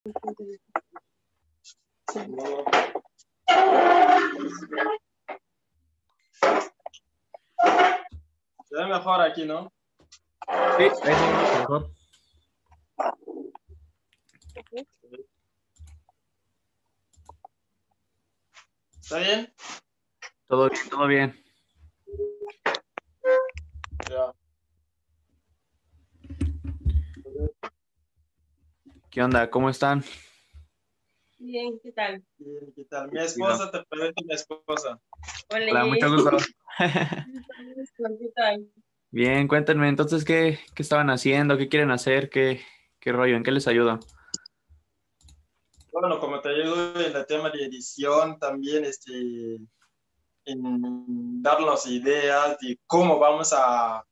Se ve mejor aquí, ¿no? Sí, ahí se ve mejor. ¿Está bien? Todo bien, todo bien. Ya. ¿Qué onda? ¿Cómo están? Bien, ¿qué tal? Bien, ¿qué tal? Mi esposa, te presento a mi esposa. Hola, mucho gusto. ¿Qué tal? Bien, cuéntenme entonces qué estaban haciendo, qué quieren hacer, qué rollo, en qué les ayuda. Bueno, como te ayudo en el tema de edición, también en darnos ideas de cómo vamos a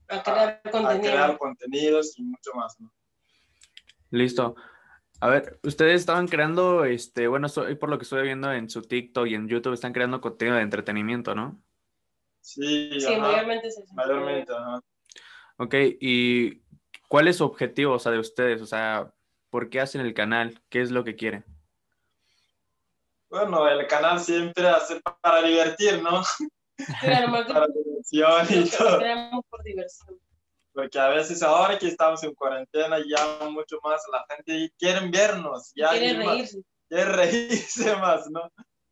crear contenidos y mucho más, ¿no? Listo. A ver, ustedes estaban creando, bueno, por lo que estoy viendo en su TikTok y en YouTube, están creando contenido de entretenimiento, ¿no? Sí, Sí, ajá, mayormente es eso. mayormente, ajá. Ok, ¿y cuál es su objetivo, o sea, de ustedes? O sea, ¿por qué hacen el canal? ¿Qué es lo que quieren? Bueno, el canal siempre hace para divertir, ¿no? Claro, Para diversión y todo. creamos por diversión. Porque a veces ahora que estamos en cuarentena ya mucho más la gente quiere vernos, ya Quiere reírse. Quiere reírse más, ¿no?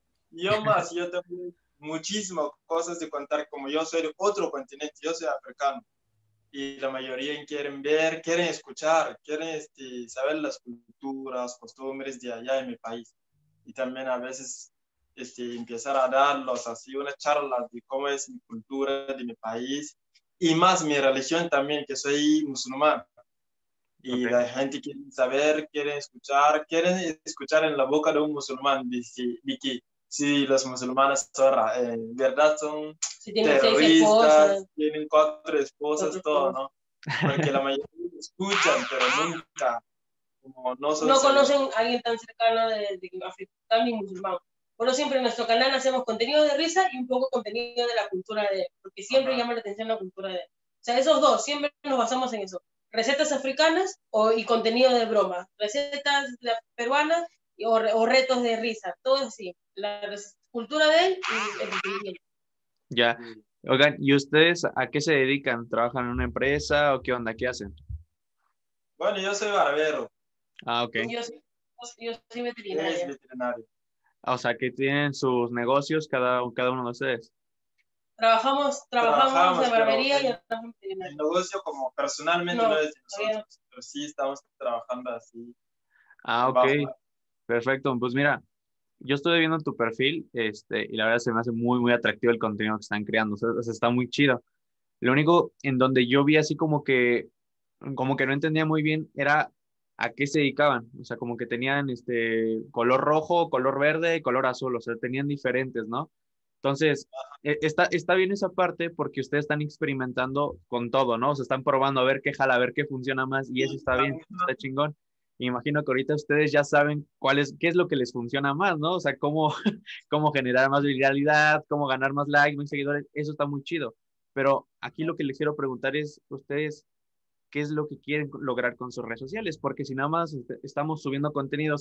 Yo tengo muchísimas cosas de contar, como yo soy de otro continente, yo soy africano, y la mayoría quieren ver, quieren escuchar, quieren saber las culturas, costumbres de allá en mi país. Y también a veces empezar a darlos así unas charlas de cómo es mi cultura de mi país y más mi religión también, que soy musulmán. Y Okay. la gente quiere saber, quiere escuchar en la boca de un musulmán de que si los musulmanes son, verdad son si tienen terroristas, tienen 4 esposas, todo, ¿no? Porque la mayoría escuchan, pero nunca, como no conocen a alguien tan cercano de africano y musulmán. Por eso siempre en nuestro canal hacemos contenido de risa y un poco contenido de la cultura de él, porque siempre llama la atención la cultura de él. O sea, esos dos, siempre nos basamos en eso. Recetas africanas y contenido de broma. Recetas peruanas o retos de risa. Todo así. La cultura de él y el entretenimiento. Ya. Oigan, ¿y ustedes a qué se dedican? ¿Trabajan en una empresa o qué onda? ¿Qué hacen? Bueno, yo soy barbero. Ah, ok. Yo soy veterinaria. Es veterinario. O sea, que tienen sus negocios cada uno de ustedes. Trabajamos en barbería y en el negocio como personalmente no es de nosotros, pero sí estamos trabajando así. Ah, ok. Perfecto. Pues mira, yo estoy viendo tu perfil, y la verdad se me hace muy, muy atractivo el contenido que están creando. O sea, está muy chido. Lo único en donde yo vi así como que no entendía muy bien era a qué se dedicaban. O sea, como que tenían color rojo, color verde y color azul. O sea, tenían diferentes, ¿no? Entonces, está bien esa parte porque ustedes están experimentando con todo, ¿no? O sea, están probando a ver qué jala, a ver qué funciona más y eso está bien, está chingón. Imagino que ahorita ustedes ya saben qué es lo que les funciona más, ¿no? O sea, cómo generar más viralidad, cómo ganar más likes, más seguidores, eso está muy chido. Pero aquí lo que les quiero preguntar es, ustedes, ¿qué es lo que quieren lograr con sus redes sociales? Porque si nada más estamos subiendo contenido,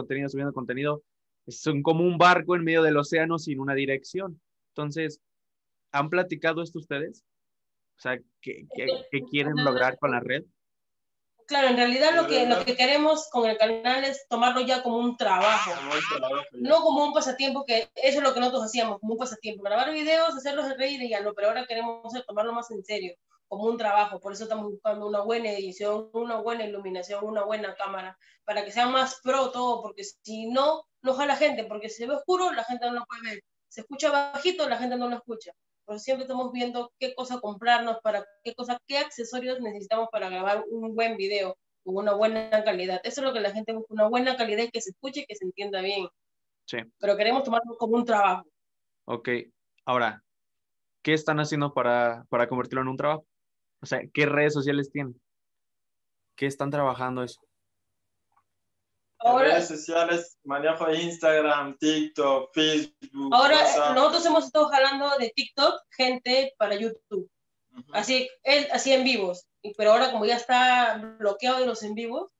es como un barco en medio del océano sin una dirección. Entonces, ¿han platicado esto ustedes? O sea, ¿qué quieren lograr con la red? Claro, en realidad lo que queremos con el canal es tomarlo ya como un trabajo, no como un pasatiempo, que eso es lo que nosotros hacíamos, como un pasatiempo, grabar videos, hacerlos reír y ya no, pero ahora queremos tomarlo más en serio, como un trabajo. Por eso estamos buscando una buena edición, una buena iluminación, una buena cámara, para que sea más pro todo, porque si no, no jala gente, porque si se ve oscuro, la gente no lo puede ver, se escucha bajito, la gente no lo escucha. Por eso siempre estamos viendo qué cosa comprarnos, qué accesorios necesitamos para grabar un buen video con una buena calidad. Eso es lo que la gente busca, una buena calidad y que se escuche y que se entienda bien. Sí. Pero queremos tomarlo como un trabajo. Ok, ahora, ¿qué están haciendo para convertirlo en un trabajo? O sea, ¿qué redes sociales tienen? ¿Qué están trabajando eso? Ahora, redes sociales, manejo Instagram, TikTok, Facebook. Ahora, WhatsApp. nosotros hemos estado jalando de TikTok gente para YouTube. Así en vivos. Pero ahora, como ya está bloqueado de los en vivos,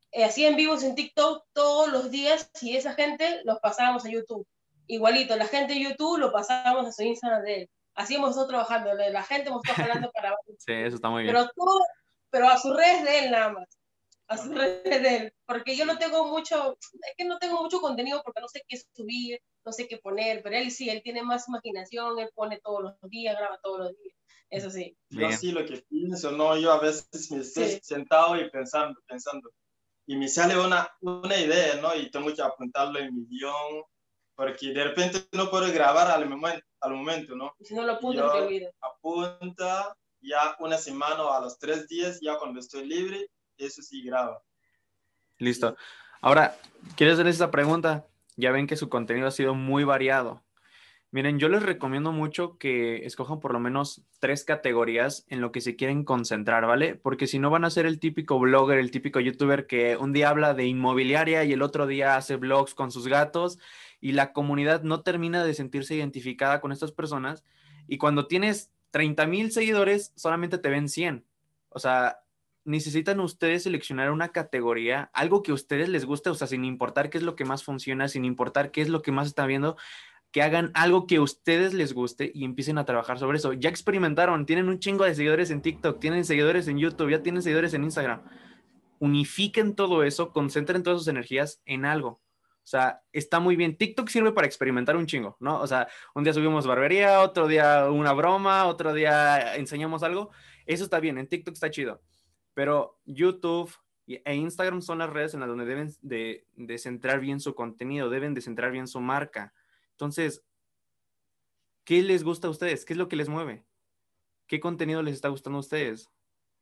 hacían vivos en TikTok todos los días y esa gente los pasábamos a YouTube. Igualito, la gente de YouTube lo pasábamos a su Instagram de él. Así hemos estado trabajando, la gente hemos estado jalando para... Sí, eso está muy bien. Pero a sus redes de él nada más. A sus redes de él. Porque yo no tengo mucho, es que no tengo mucho contenido porque no sé qué subir, no sé qué poner, pero él sí, él tiene más imaginación, él pone todos los días, graba todos los días. Eso sí. Yo sí lo que pienso, ¿no? Yo a veces me estoy sentado y pensando. Y me sale una idea, ¿no? Y tengo que apuntarlo en mi guión, porque de repente no puedo grabar al momento, ¿no? Si no lo apunto, te olvido. Apunta ya una semana o a los 3 días, ya cuando estoy libre, eso sí graba. Listo. Ahora, quiero hacer esta pregunta. Ya ven que su contenido ha sido muy variado. Miren, yo les recomiendo mucho que escojan por lo menos 3 categorías en lo que se quieren concentrar, ¿vale? Porque si no van a ser el típico blogger, el típico youtuber que un día habla de inmobiliaria y el otro día hace vlogs con sus gatos y la comunidad no termina de sentirse identificada con estas personas y cuando tienes 30,000 seguidores solamente te ven 100. O sea, necesitan ustedes seleccionar una categoría, algo que a ustedes les guste, o sea, sin importar qué es lo que más funciona, sin importar qué es lo que más está viendo, que hagan algo que a ustedes les guste y empiecen a trabajar sobre eso. Ya experimentaron, tienen un chingo de seguidores en TikTok, tienen seguidores en YouTube, ya tienen seguidores en Instagram. Unifiquen todo eso, concentren todas sus energías en algo. O sea, está muy bien. TikTok sirve para experimentar un chingo, ¿no? O sea, un día subimos barbería, otro día una broma, otro día enseñamos algo. Eso está bien, en TikTok está chido. Pero YouTube e Instagram son las redes en las donde deben de centrar bien su contenido, deben de centrar bien su marca. Entonces, ¿qué les gusta a ustedes? ¿Qué es lo que les mueve? ¿Qué contenido les está gustando a ustedes?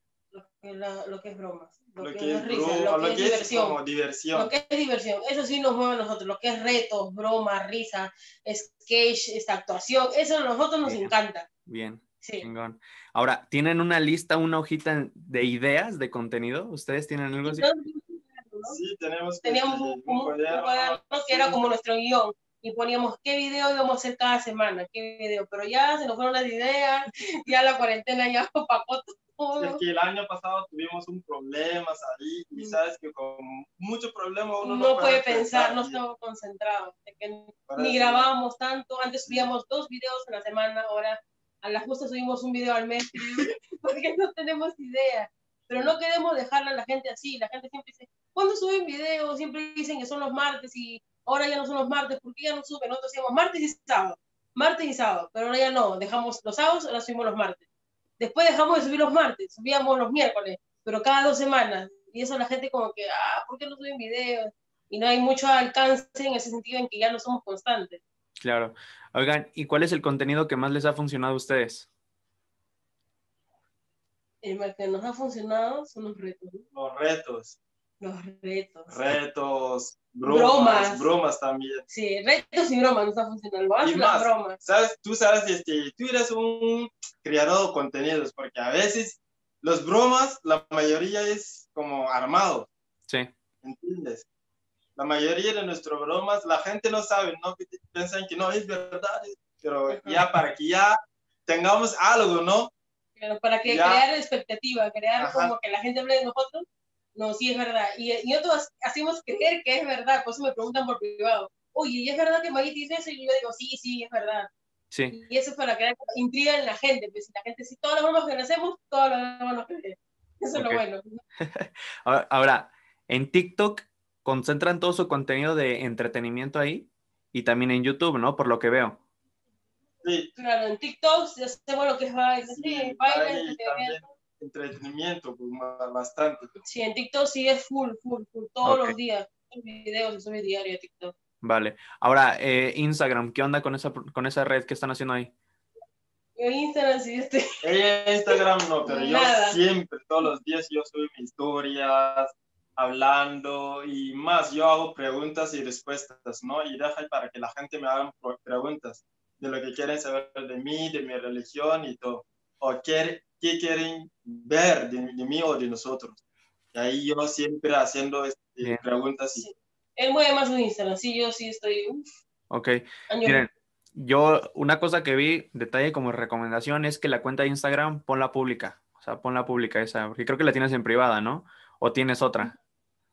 Lo que es bromas, lo que es risa, lo que es diversión. Como diversión. Lo que es diversión, eso sí nos mueve a nosotros, lo que es retos, bromas, risa, sketch, esta actuación, eso a nosotros nos encanta. Bien, sí. Chingón. Ahora, ¿tienen una lista, una hojita de ideas de contenido? ¿Ustedes tienen algo así? Sí, teníamos un cuaderno que era como nuestro guión. Y poníamos qué video íbamos a hacer cada semana, qué video, pero ya se nos fueron las ideas, ya la cuarentena ya opacó todo. Es que el año pasado tuvimos un problema ahí y sabes que con mucho problema uno no puede pensar, no estamos concentrados, ni grabábamos tanto, antes subíamos 2 videos a la semana, ahora a la justa subimos un video al mes, porque no tenemos idea, pero no queremos dejarle a la gente así, la gente siempre dice, ¿cuándo suben videos? Siempre dicen que son los martes y ahora ya no son los martes, ¿por qué ya no suben? Nosotros hacíamos martes y sábado, pero ahora ya no, dejamos los sábados, ahora subimos los martes. Después dejamos de subir los martes, subíamos los miércoles, pero cada 2 semanas. Y eso la gente como que, ¿por qué no suben videos? Y no hay mucho alcance en ese sentido en que ya no somos constantes. Claro. Oigan, ¿y cuál es el contenido que más les ha funcionado a ustedes? El que nos ha funcionado son los retos. Los retos. Los retos. Retos, bromas también. Sí, retos y bromas nos han funcionado. Más las bromas. Tú sabes, tú eres un creador de contenidos, porque a veces los bromas, la mayoría es como armado. Sí. ¿Entiendes? La mayoría de nuestras bromas, la gente no sabe, ¿no? Piensan que no es verdad, pero ya para que ya tengamos algo, ¿no? Pero para que crear expectativa, crear como que la gente hable de nosotros. No, sí es verdad. Y nosotros hacemos creer que es verdad, por eso me preguntan por privado. Oye, ¿y es verdad que Maggie dice eso? Y yo digo, sí, es verdad. Sí. Y eso es para crear intriga en la gente. Pues si la gente, si todas las bromas que hacemos, todas las bromas nos creen. Eso es lo bueno. Ahora, en TikTok concentran todo su contenido de entretenimiento ahí y también en YouTube, ¿no? Por lo que veo. Sí. Claro, en TikTok hacemos lo que es baile, baile, entretenimiento, pues, bastante. Sí, en TikTok sí es full, todos los días. Videos se sube diario a TikTok. Vale. Ahora, Instagram, ¿qué onda con esa red que están haciendo ahí? En Instagram sí Instagram no, pero yo siempre, todos los días yo subo mis historias, hablando y más, yo hago preguntas y respuestas, ¿no? Y deja para que la gente me haga preguntas de lo que quieren saber de mí, de mi religión y todo. O qué quieren ver de mí o de nosotros. Y ahí yo siempre haciendo preguntas. Sí. Él mueve más su Instagram, sí, yo sí estoy... Ok, miren, yo una cosa que vi, detalle como recomendación, es que la cuenta de Instagram ponla pública. O sea, ponla pública esa, porque creo que la tienes en privada, ¿no? ¿O tienes otra?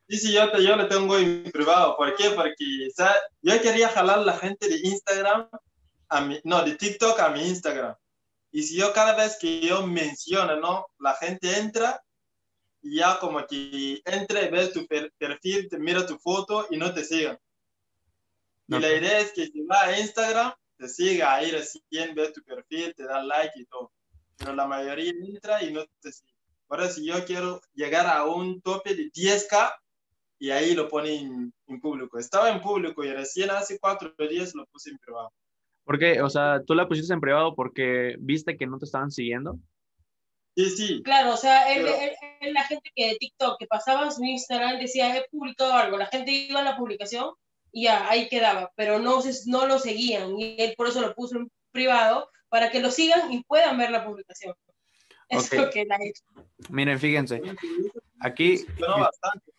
Sí, yo lo tengo en privado. ¿Por qué? Porque yo quería jalar a la gente de Instagram, de TikTok a mi Instagram. Y si yo cada vez que yo menciono, ¿no? La gente entra y ya como que entra y ves tu perfil, te mira tu foto y no te sigan. Y la idea es que si va a Instagram, te siga ahí recién, ves tu perfil, te da like y todo. Pero la mayoría entra y no te sigue. Por eso si yo quiero llegar a un tope de 10K y ahí lo pone en público. Estaba en público y recién hace 4 días lo puse en privado. ¿Por qué? O sea, ¿tú la pusiste en privado porque viste que no te estaban siguiendo? Sí, sí. Claro, o sea, la gente que de TikTok que pasaba en su Instagram decía, he publicado algo, la gente iba a la publicación y ya, ahí quedaba, pero no lo seguían y él por eso lo puso en privado para que lo sigan y puedan ver la publicación. Eso es lo que él ha hecho. Miren, fíjense, aquí bastante.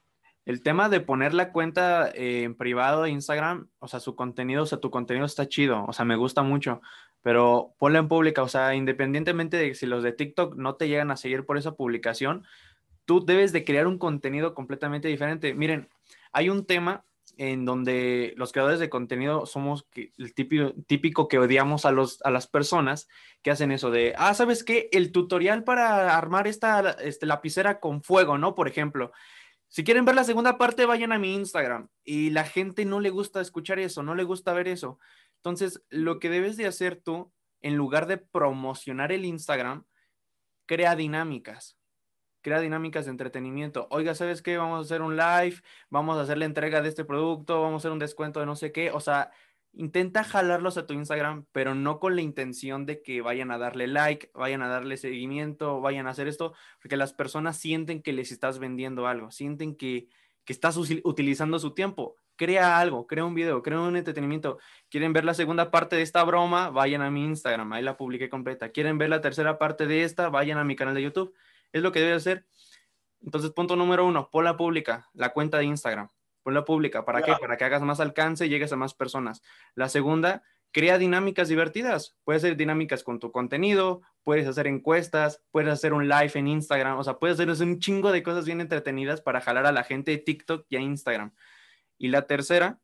El tema de poner la cuenta en privado de Instagram, o sea, tu contenido está chido, o sea, me gusta mucho, pero ponla en pública, o sea, independientemente de si los de TikTok no te llegan a seguir por esa publicación, tú debes de crear un contenido completamente diferente. Miren, hay un tema en donde los creadores de contenido somos el típico que odiamos a las personas que hacen eso de, ¿sabes qué? El tutorial para armar esta lapicera con fuego, ¿no? Por ejemplo. Si quieren ver la segunda parte, vayan a mi Instagram. Y la gente no le gusta escuchar eso, no le gusta ver eso. Entonces, lo que debes de hacer tú, en lugar de promocionar el Instagram, crea dinámicas. Crea dinámicas de entretenimiento. Oiga, ¿sabes qué? Vamos a hacer un live, vamos a hacer la entrega de este producto, vamos a hacer un descuento de no sé qué. O sea, intenta jalarlos a tu Instagram, pero no con la intención de que vayan a darle like, vayan a darle seguimiento, vayan a hacer esto, porque las personas sienten que les estás vendiendo algo, sienten que estás utilizando su tiempo. Crea algo, crea un video, crea un entretenimiento. ¿Quieren ver la segunda parte de esta broma? Vayan a mi Instagram, ahí la publiqué completa. ¿Quieren ver la tercera parte de esta? Vayan a mi canal de YouTube. Es lo que debe hacer. Entonces, punto número 1, ponla pública, la cuenta de Instagram. Ponla pública. ¿Para qué? Para que hagas más alcance y llegues a más personas. La segunda, crea dinámicas divertidas. Puedes hacer dinámicas con tu contenido, puedes hacer encuestas, puedes hacer un live en Instagram, o sea, puedes hacer un chingo de cosas bien entretenidas para jalar a la gente de TikTok y a Instagram. Y la tercera,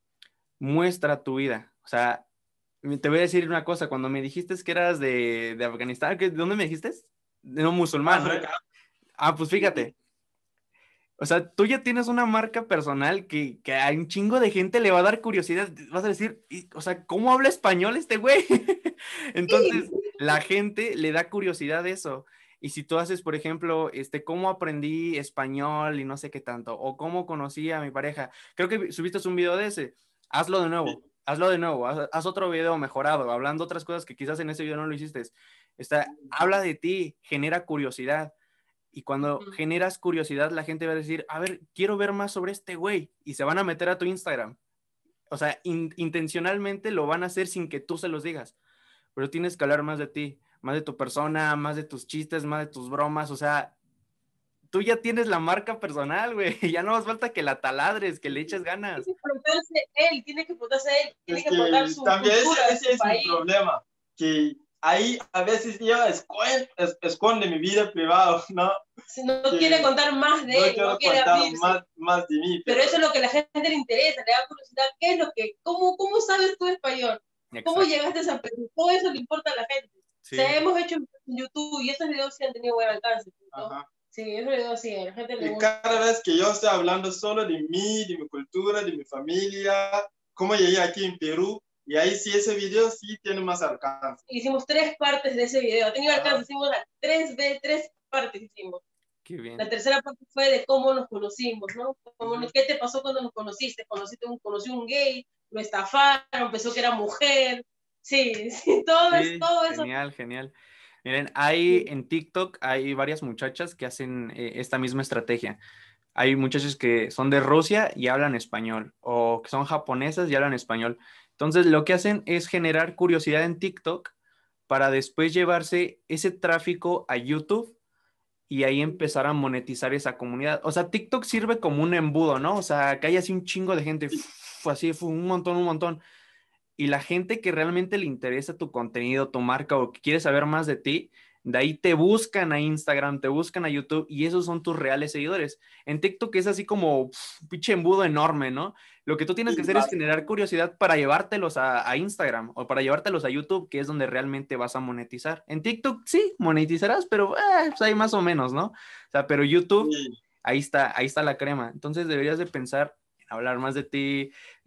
muestra tu vida. O sea, te voy a decir una cosa, cuando me dijiste que eras de Afganistán, ¿de dónde me dijiste? De no musulmán. Pues fíjate. O sea, tú ya tienes una marca personal que a un chingo de gente le va a dar curiosidad. Vas a decir, o sea, ¿cómo habla español este güey? Entonces, la gente le da curiosidad de eso. Y si tú haces, por ejemplo, cómo aprendí español y no sé qué tanto, o cómo conocí a mi pareja, creo que subiste un video de ese, hazlo de nuevo, haz otro video mejorado, hablando otras cosas que quizás en ese video no lo hiciste. Habla de ti, genera curiosidad. Y cuando generas curiosidad, la gente va a decir, a ver, quiero ver más sobre este güey. Y se van a meter a tu Instagram. O sea, intencionalmente lo van a hacer sin que tú se los digas. Pero tienes que hablar más de ti, más de tu persona, más de tus chistes, más de tus bromas. O sea, tú ya tienes la marca personal, güey. Ya no hace falta que la taladres, que le eches ganas. Tiene que explotarse él, tiene que explotar su también cultura, ese es mi problema, que ahí a veces yo esconde mi vida privada, ¿no? Si no quiere contar más de él, no quiere contar más de mí. Pero eso es lo que a la gente le interesa, le da curiosidad, ¿qué es lo que, cómo sabes tú español? Exacto. ¿Cómo llegaste a San Pedro? Todo eso le importa a la gente. Sí. O sea, hemos hecho en YouTube y esos videos sí han tenido buen alcance, ¿no? Ajá. Sí, esos videos sí, a la gente le gusta. Cada vez que yo estoy hablando solo de mí, de mi cultura, de mi familia, cómo llegué aquí en Perú, y ahí sí ese video sí tiene más alcance. Hicimos 3 partes de ese video, ha tenido alcance, hicimos las 3 partes hicimos. Qué bien. La tercera parte fue de cómo nos conocimos, ¿no? ¿Qué te pasó cuando nos conociste? Conocí un gay, lo estafaron, pensó que era mujer. Sí, todo eso. Genial. Miren, en TikTok hay varias muchachas que hacen esta misma estrategia. Hay muchachos que son de Rusia y hablan español, o que son japonesas y hablan español. Entonces, lo que hacen es generar curiosidad en TikTok para después llevarse ese tráfico a YouTube y ahí empezar a monetizar esa comunidad. O sea, TikTok sirve como un embudo, ¿no? O sea, que hay así un chingo de gente, así, un montón. Y la gente que realmente le interesa tu contenido, tu marca o que quiere saber más de ti, De ahí te buscan a Instagram, te buscan a YouTube y esos son tus reales seguidores. En TikTok es así como pinche embudo enorme, ¿no? Lo que tú tienes que hacer es generar curiosidad para llevártelos a Instagram o para llevártelos a YouTube, que es donde realmente vas a monetizar. En TikTok sí, monetizarás, pero pues hay más o menos, ¿no? O sea, pero YouTube, Sí. ahí está la crema. Entonces deberías de pensar en hablar más de ti,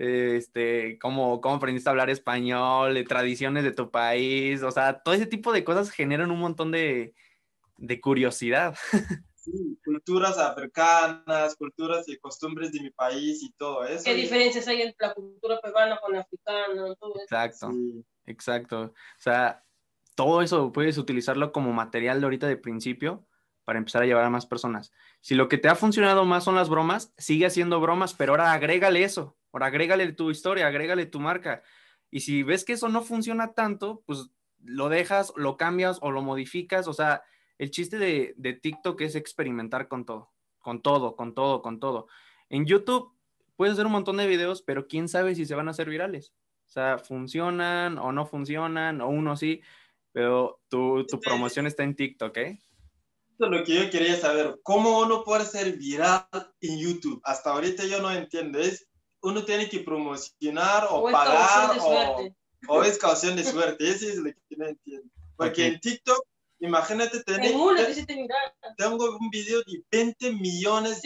cómo aprendiste a hablar español, de tradiciones de tu país, o sea, todo ese tipo de cosas generan un montón de curiosidad. Sí, culturas africanas, culturas y costumbres de mi país y todo eso. ¿Qué diferencias hay entre la cultura peruana con la africana? Todo eso. Exacto, Sí. exacto. O sea, todo eso puedes utilizarlo como material de ahorita de principio para empezar a llevar a más personas. Si lo que te ha funcionado más son las bromas, sigue haciendo bromas, pero ahora agrégale eso, ahora agrégale tu historia, agrégale tu marca. Y si ves que eso no funciona tanto, pues lo dejas, lo cambias o lo modificas. O sea, el chiste de TikTok es experimentar con todo, con todo, con todo, con todo. En YouTube puedes hacer un montón de videos, pero quién sabe si se van a hacer virales. O sea, funcionan o no funcionan, o uno sí, pero tu promoción está en TikTok, ¿eh? Esto es lo que yo quería saber. ¿Cómo uno puede ser viral en YouTube? Hasta ahorita yo no entiendo. Uno tiene que promocionar o pagar o es caución de suerte. Eso es lo que no entiendo. Porque Okay. en TikTok, imagínate En una que se te viral. Tengo un video de 20 millones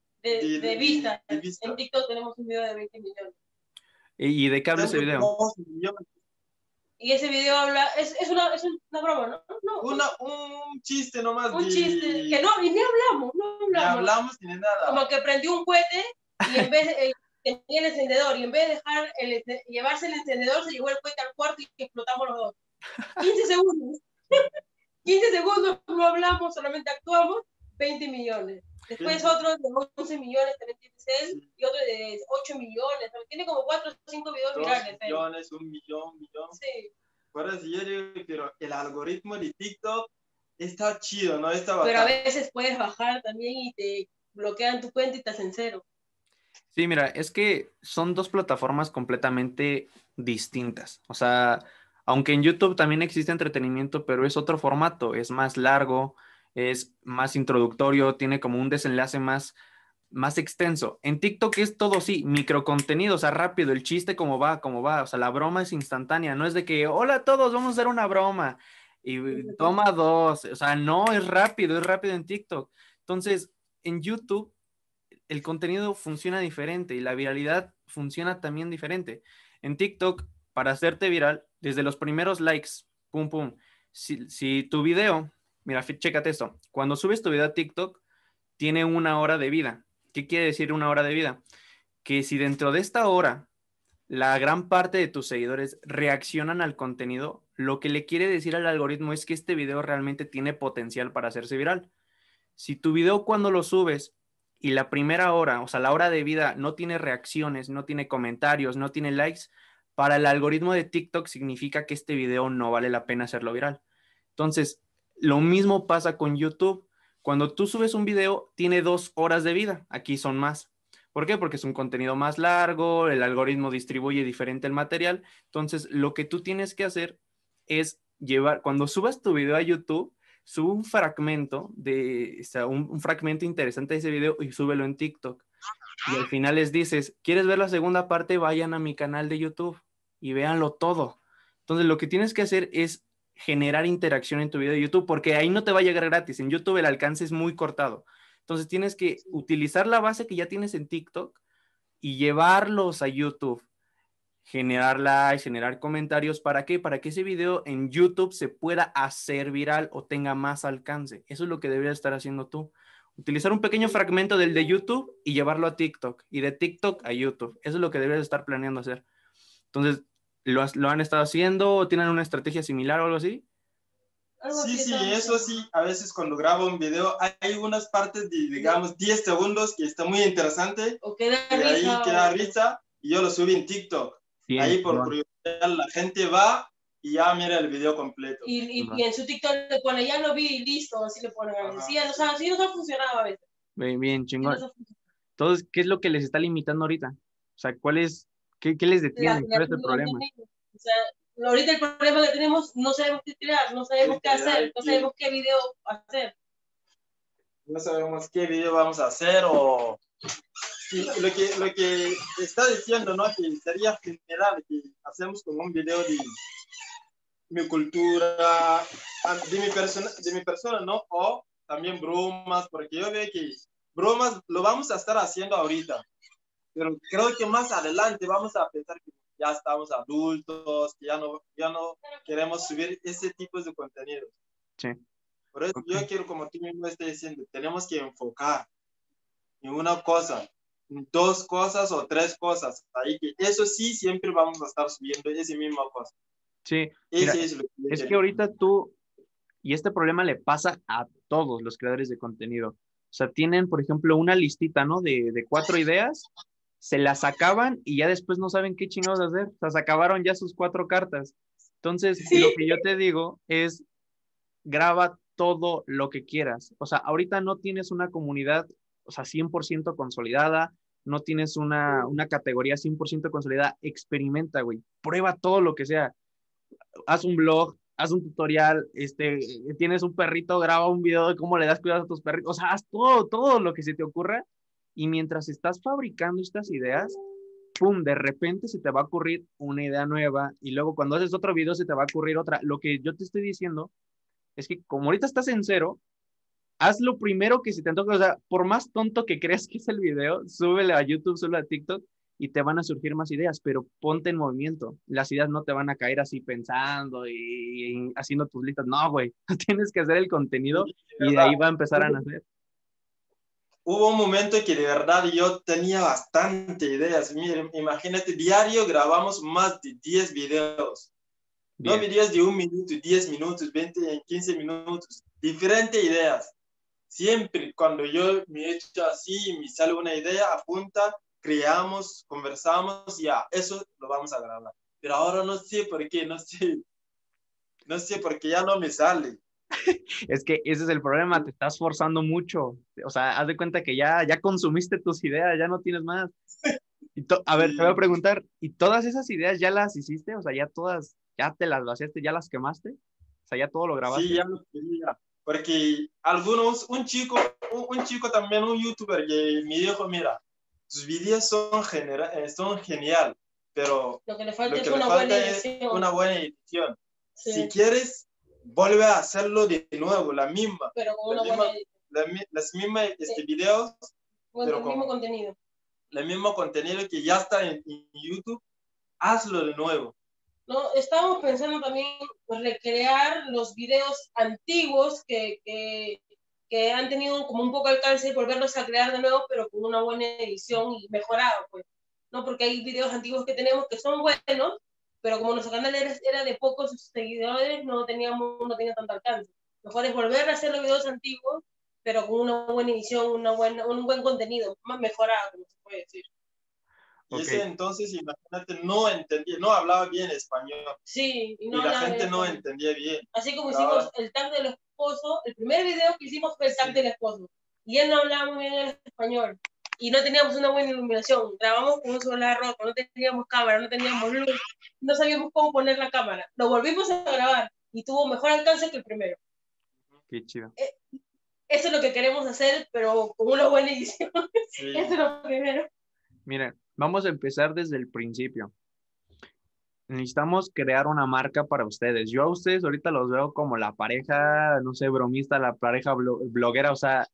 de vistas. De vistas. En TikTok tenemos un video de 20 millones. ¿Y de qué habla ese video? 2 millones. Y ese video habla, es una broma, ¿no? Un chiste nomás. Un chiste, que no, y ni hablamos, Ni hablamos ni nada. Como que prendió un cohete y en vez de, tenía el encendedor, y en vez de llevarse el encendedor, se llevó el cohete al cuarto y explotamos los dos. 15 segundos. 15 segundos no hablamos, solamente actuamos, 20 millones. Después otro de 11 millones también tiene él, y otro de 8 millones. Tiene como 4 o 5 videos virales. 2 millones, 1 millón. Sí. Por eso yo digo, pero el algoritmo de TikTok está chido, ¿no? Está bacán. Pero a veces puedes bajar también y te bloquean tu cuenta y te hacen cero. Sí, mira, es que son dos plataformas completamente distintas. O sea, aunque en YouTube también existe entretenimiento, pero es otro formato, es más largo, es más introductorio, tiene como un desenlace más extenso. En TikTok es todo, sí, microcontenido, o sea, rápido, el chiste como va, o sea, la broma es instantánea, no es de que, hola a todos, vamos a hacer una broma, y toma dos, o sea, no, es rápido en TikTok. Entonces, en YouTube el contenido funciona diferente y la viralidad funciona también diferente. En TikTok, para hacerte viral, desde los primeros likes, pum, pum, si tu video, mira, chécate esto, cuando subes tu video a TikTok, tiene 1 hora de vida. ¿Qué quiere decir 1 hora de vida? Que si dentro de esta hora la gran parte de tus seguidores reaccionan al contenido, lo que le quiere decir al algoritmo es que este video realmente tiene potencial para hacerse viral. Si tu video cuando lo subes y la primera hora, o sea, la hora de vida no tiene reacciones, no tiene comentarios, no tiene likes, para el algoritmo de TikTok significa que este video no vale la pena hacerlo viral. Entonces, lo mismo pasa con YouTube. Cuando tú subes un video, tiene 2 horas de vida. Aquí son más. ¿Por qué? Porque es un contenido más largo, el algoritmo distribuye diferente el material. Entonces, lo que tú tienes que hacer es cuando subas tu video a YouTube, sube un fragmento un fragmento interesante de ese video y súbelo en TikTok. Y al final les dices, ¿quieres ver la segunda parte? Vayan a mi canal de YouTube y véanlo todo. Entonces, lo que tienes que hacer es generar interacción en tu video de YouTube, porque ahí no te va a llegar gratis. En YouTube el alcance es muy cortado. Entonces, tienes que utilizar la base que ya tienes en TikTok y llevarlos a YouTube. Generar likes, generar comentarios. ¿Para qué? Para que ese video en YouTube se pueda hacer viral o tenga más alcance. Eso es lo que deberías estar haciendo tú. Utilizar un pequeño fragmento del de YouTube y llevarlo a TikTok. Y de TikTok a YouTube. Eso es lo que deberías estar planeando hacer. Entonces, ¿lo han estado haciendo o tienen una estrategia similar o algo así? Sí, eso sí. A veces cuando grabo un video hay unas partes de, digamos, 10 segundos que está muy interesante. O queda y risa. Ahí queda risa y yo lo subí en TikTok. Bien, ahí por curiosidad la gente va y ya mira el video completo. Y en su TikTok le pone, ya lo vi y listo, así le ponen. Sí, así nos ha funcionado a veces. Bien, chingón. Entonces, ¿qué es lo que les está limitando ahorita? O sea, ¿qué les detiene? ¿Cuál es el problema? O sea, ahorita el problema que tenemos, no sabemos qué crear, no sabemos qué hacer, no sabemos qué video hacer. No sabemos qué video vamos a hacer o lo que está diciendo, ¿no? Que sería general que hacemos como un video de mi cultura, de mi persona, ¿no? O también bromas, porque yo veo que bromas lo vamos a estar haciendo ahorita, pero creo que más adelante vamos a pensar que ya estamos adultos, que ya no queremos subir ese tipo de contenido. Sí. Por eso yo quiero, como tú mismo estás diciendo, tenemos que enfocar en una cosa, en 2 cosas o 3 cosas. Ahí que eso sí siempre vamos a estar subiendo esa misma cosa. Sí, mira, es que ahorita tú, y este problema le pasa a todos los creadores de contenido. O sea, tienen, por ejemplo, una listita, ¿no? De 4 ideas, se las acaban y ya después no saben qué chingados hacer. O sea, se acabaron ya sus 4 cartas. Entonces, Sí. lo que yo te digo es, graba todo lo que quieras. O sea, ahorita no tienes una comunidad, o sea, 100% consolidada, no tienes una categoría 100% consolidada, experimenta, güey. Prueba todo lo que sea. Haz un blog, haz un tutorial, tienes un perrito, graba un video de cómo le das cuidado a tus perritos, o sea, haz todo lo que se te ocurra y mientras estás fabricando estas ideas, pum, de repente se te va a ocurrir una idea nueva y luego cuando haces otro video se te va a ocurrir otra. Lo que yo te estoy diciendo es que como ahorita estás en cero, haz lo primero que se te antoje, o sea, por más tonto que creas que es el video, súbele a YouTube, súbele a TikTok y te van a surgir más ideas, pero ponte en movimiento. Las ideas no te van a caer así pensando y haciendo tus listas. No, güey, tienes que hacer el contenido y de ahí va a empezar a nacer. Hubo un momento que de verdad yo tenía bastante ideas. Miren, imagínate, diario grabamos más de 10 videos. Bien. No videos de 1 minuto, 10 minutos, 20, 15 minutos. Diferentes ideas. Siempre cuando yo me echo así, me sale una idea, apunta, creamos, conversamos, ya, eso lo vamos a grabar. Pero ahora no sé por qué, no sé por qué ya no me sale. Es que ese es el problema, te estás forzando mucho. O sea, haz de cuenta que ya consumiste tus ideas, ya no tienes más. A ver, te voy a preguntar, ¿y todas esas ideas ya las hiciste? O sea, ya todas, ya te las vaciaste, ya las quemaste. O sea, ya todo lo grabaste. Sí, ya lo quería. Porque algunos, un chico también, un youtuber que me dijo, mira, tus videos son genial, pero lo que le falta es una buena edición. Sí. Si quieres, vuelve a hacerlo de nuevo, la misma. Pero con una buena edición. Las mismas videos. Pero el mismo contenido. El mismo contenido que ya está en YouTube, hazlo de nuevo. No, estábamos pensando también recrear los videos antiguos que han tenido como un poco alcance y volverlos a crear de nuevo, pero con una buena edición y mejorado, pues. ¿No? Porque hay videos antiguos que tenemos que son buenos, pero como nuestro canal era de pocos seguidores, no tenía tanto alcance. Mejor es volver a hacer los videos antiguos, pero con una buena edición, un buen contenido, más mejorado, como se puede decir. Y ese entonces, imagínate, no entendía, no hablaba bien español. Sí, y la gente no entendía bien. Así como hicimos el tag del esposo, el primer video que hicimos fue el tag del esposo. Y él no hablaba muy bien el español. Y no teníamos una buena iluminación. Grabamos con un celular roto, no teníamos cámara, no teníamos luz. No sabíamos cómo poner la cámara. Lo volvimos a grabar y tuvo mejor alcance que el primero. Qué chido. Eso es lo que queremos hacer, pero con una buena edición. Sí. Eso es lo primero. Miren, vamos a empezar desde el principio. Necesitamos crear una marca para ustedes. Yo a ustedes ahorita los veo como la pareja, no sé, bromista, la pareja bloguera, o sea,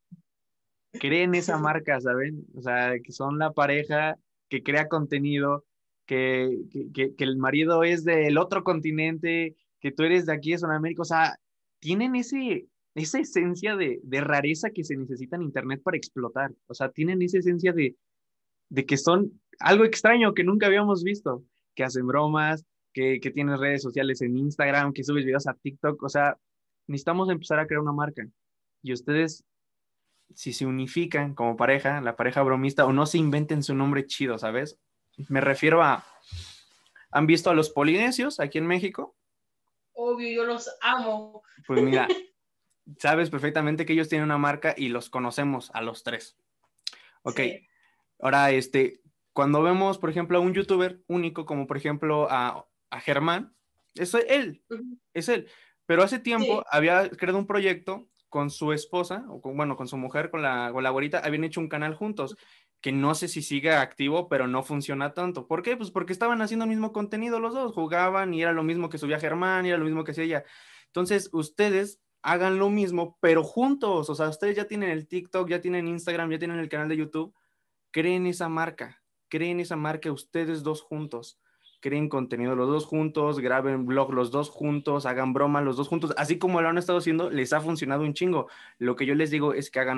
creen esa marca, ¿saben? O sea, que son la pareja que crea contenido, que el marido es del otro continente, que tú eres de aquí de Sudamérica, o sea, tienen esa esencia de rareza que se necesita en Internet para explotar, o sea, tienen esa esencia de que son algo extraño que nunca habíamos visto, que hacen bromas, que tienes redes sociales en Instagram, que subes videos a TikTok, o sea, necesitamos empezar a crear una marca. Y ustedes, si se unifican como pareja, la pareja bromista, o no se inventen su nombre chido, ¿sabes? Me refiero a, ¿han visto a los polinesios aquí en México? Obvio, yo los amo. Pues mira, sabes perfectamente que ellos tienen una marca y los conocemos a los 3. Ok. Sí. Ahora, cuando vemos, por ejemplo, a un youtuber único, como por ejemplo a Germán, Es él, es él. Pero hace tiempo había creado un proyecto con su esposa, o con su mujer, con la güerita, habían hecho un canal juntos, que no sé si sigue activo, pero no funciona tanto. ¿Por qué? Pues porque estaban haciendo el mismo contenido los dos, jugaban y era lo mismo que subía Germán, y era lo mismo que hacía ella. Entonces, ustedes hagan lo mismo, pero juntos. O sea, ustedes ya tienen el TikTok, ya tienen Instagram, ya tienen el canal de YouTube. Creen esa marca ustedes dos juntos. Creen contenido los dos juntos, graben blog los dos juntos, hagan broma los dos juntos, así como lo han estado haciendo, les ha funcionado un chingo. Lo que yo les digo es que hagan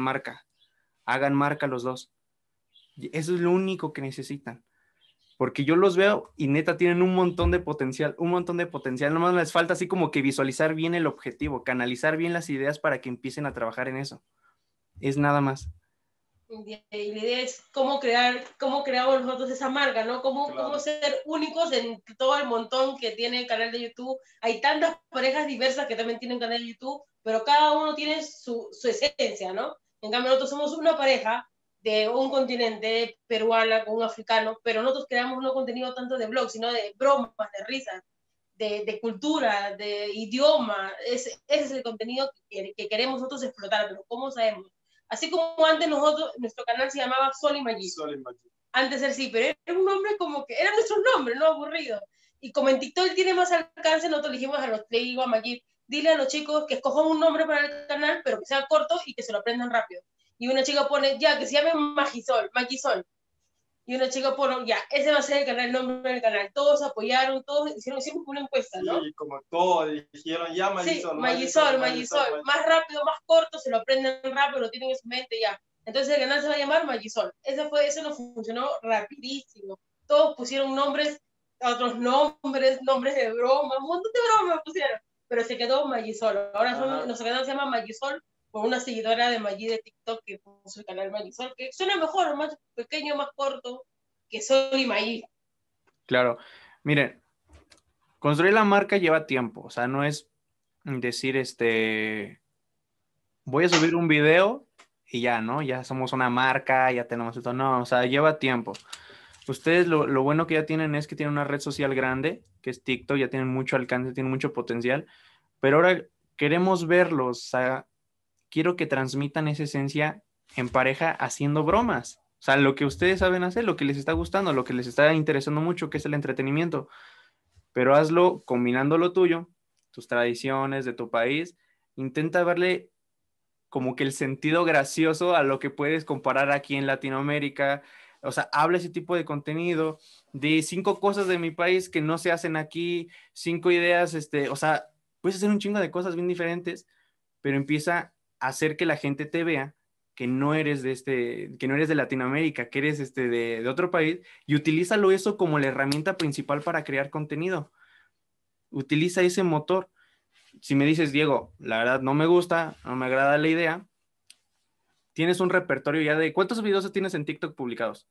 marca los dos. Eso es lo único que necesitan. Porque yo los veo y neta tienen un montón de potencial. Nomás les falta así como que visualizar bien el objetivo, canalizar bien las ideas para que empiecen a trabajar en eso. Es nada más. Y la idea es cómo creamos nosotros esa marca, ¿no? Cómo ser únicos en todo el montón que tiene el canal de YouTube. Hay tantas parejas diversas que también tienen canal de YouTube, pero cada uno tiene su esencia, ¿no? En cambio, nosotros somos una pareja de un continente peruana con un africano, pero nosotros creamos no contenido tanto de blog, sino de bromas, de risas, de cultura, de idioma. Ese es el contenido que queremos nosotros explotar, pero ¿cómo sabemos? Así como antes nuestro canal se llamaba Sol y Maggi. Antes era sí, pero era un nombre como que, era nuestro nombre, no aburrido. Y como en TikTok tiene más alcance, nosotros le dijimos le digo a Maggi, dile a los chicos que escojan un nombre para el canal, pero que sea corto y que se lo aprendan rápido. Y una chica pone, ya, que se llame Maggisol. Y una chica pone, ya, ese va a ser el nombre del canal. Todos apoyaron, todos hicieron una encuesta, ¿no? Sí, como todos dijeron, ya Maggisol. Sí, Maggisol. Más rápido, más corto, se lo aprenden rápido, lo tienen en su mente, ya. Entonces el canal se va a llamar Maggisol. Eso nos funcionó rapidísimo. Todos pusieron nombres, otros nombres de broma, un montón de bromas pusieron. Pero se quedó Maggisol. Ahora nuestro canal se llama Maggisol, por una seguidora de Maggi de TikTok que puso el canal Maggisol, que suena mejor, más pequeño, más corto, que Sol y Maggi. Claro, miren, construir la marca lleva tiempo, o sea, no es decir, voy a subir un video y ya, ¿no? Ya somos una marca, ya tenemos esto, no, o sea, lleva tiempo. Ustedes lo bueno que ya tienen es que tienen una red social grande, que es TikTok, ya tienen mucho alcance, tienen mucho potencial, pero ahora queremos verlos, o sea, quiero que transmitan esa esencia en pareja haciendo bromas. O sea, lo que ustedes saben hacer, lo que les está gustando, lo que les está interesando mucho, que es el entretenimiento. Pero hazlo combinando lo tuyo, tus tradiciones de tu país. Intenta verle como que el sentido gracioso a lo que puedes comparar aquí en Latinoamérica. O sea, habla ese tipo de contenido, de 5 cosas de mi país que no se hacen aquí, 5 ideas, o sea, puedes hacer un chingo de cosas bien diferentes, pero empieza a hacer que la gente te vea que no eres que no eres de Latinoamérica, que eres de otro país, y utilízalo eso como la herramienta principal para crear contenido. Utiliza ese motor. Si me dices, Diego, la verdad no me gusta, no me agrada la idea, tienes un repertorio ya de... ¿Cuántos videos tienes en TikTok publicados?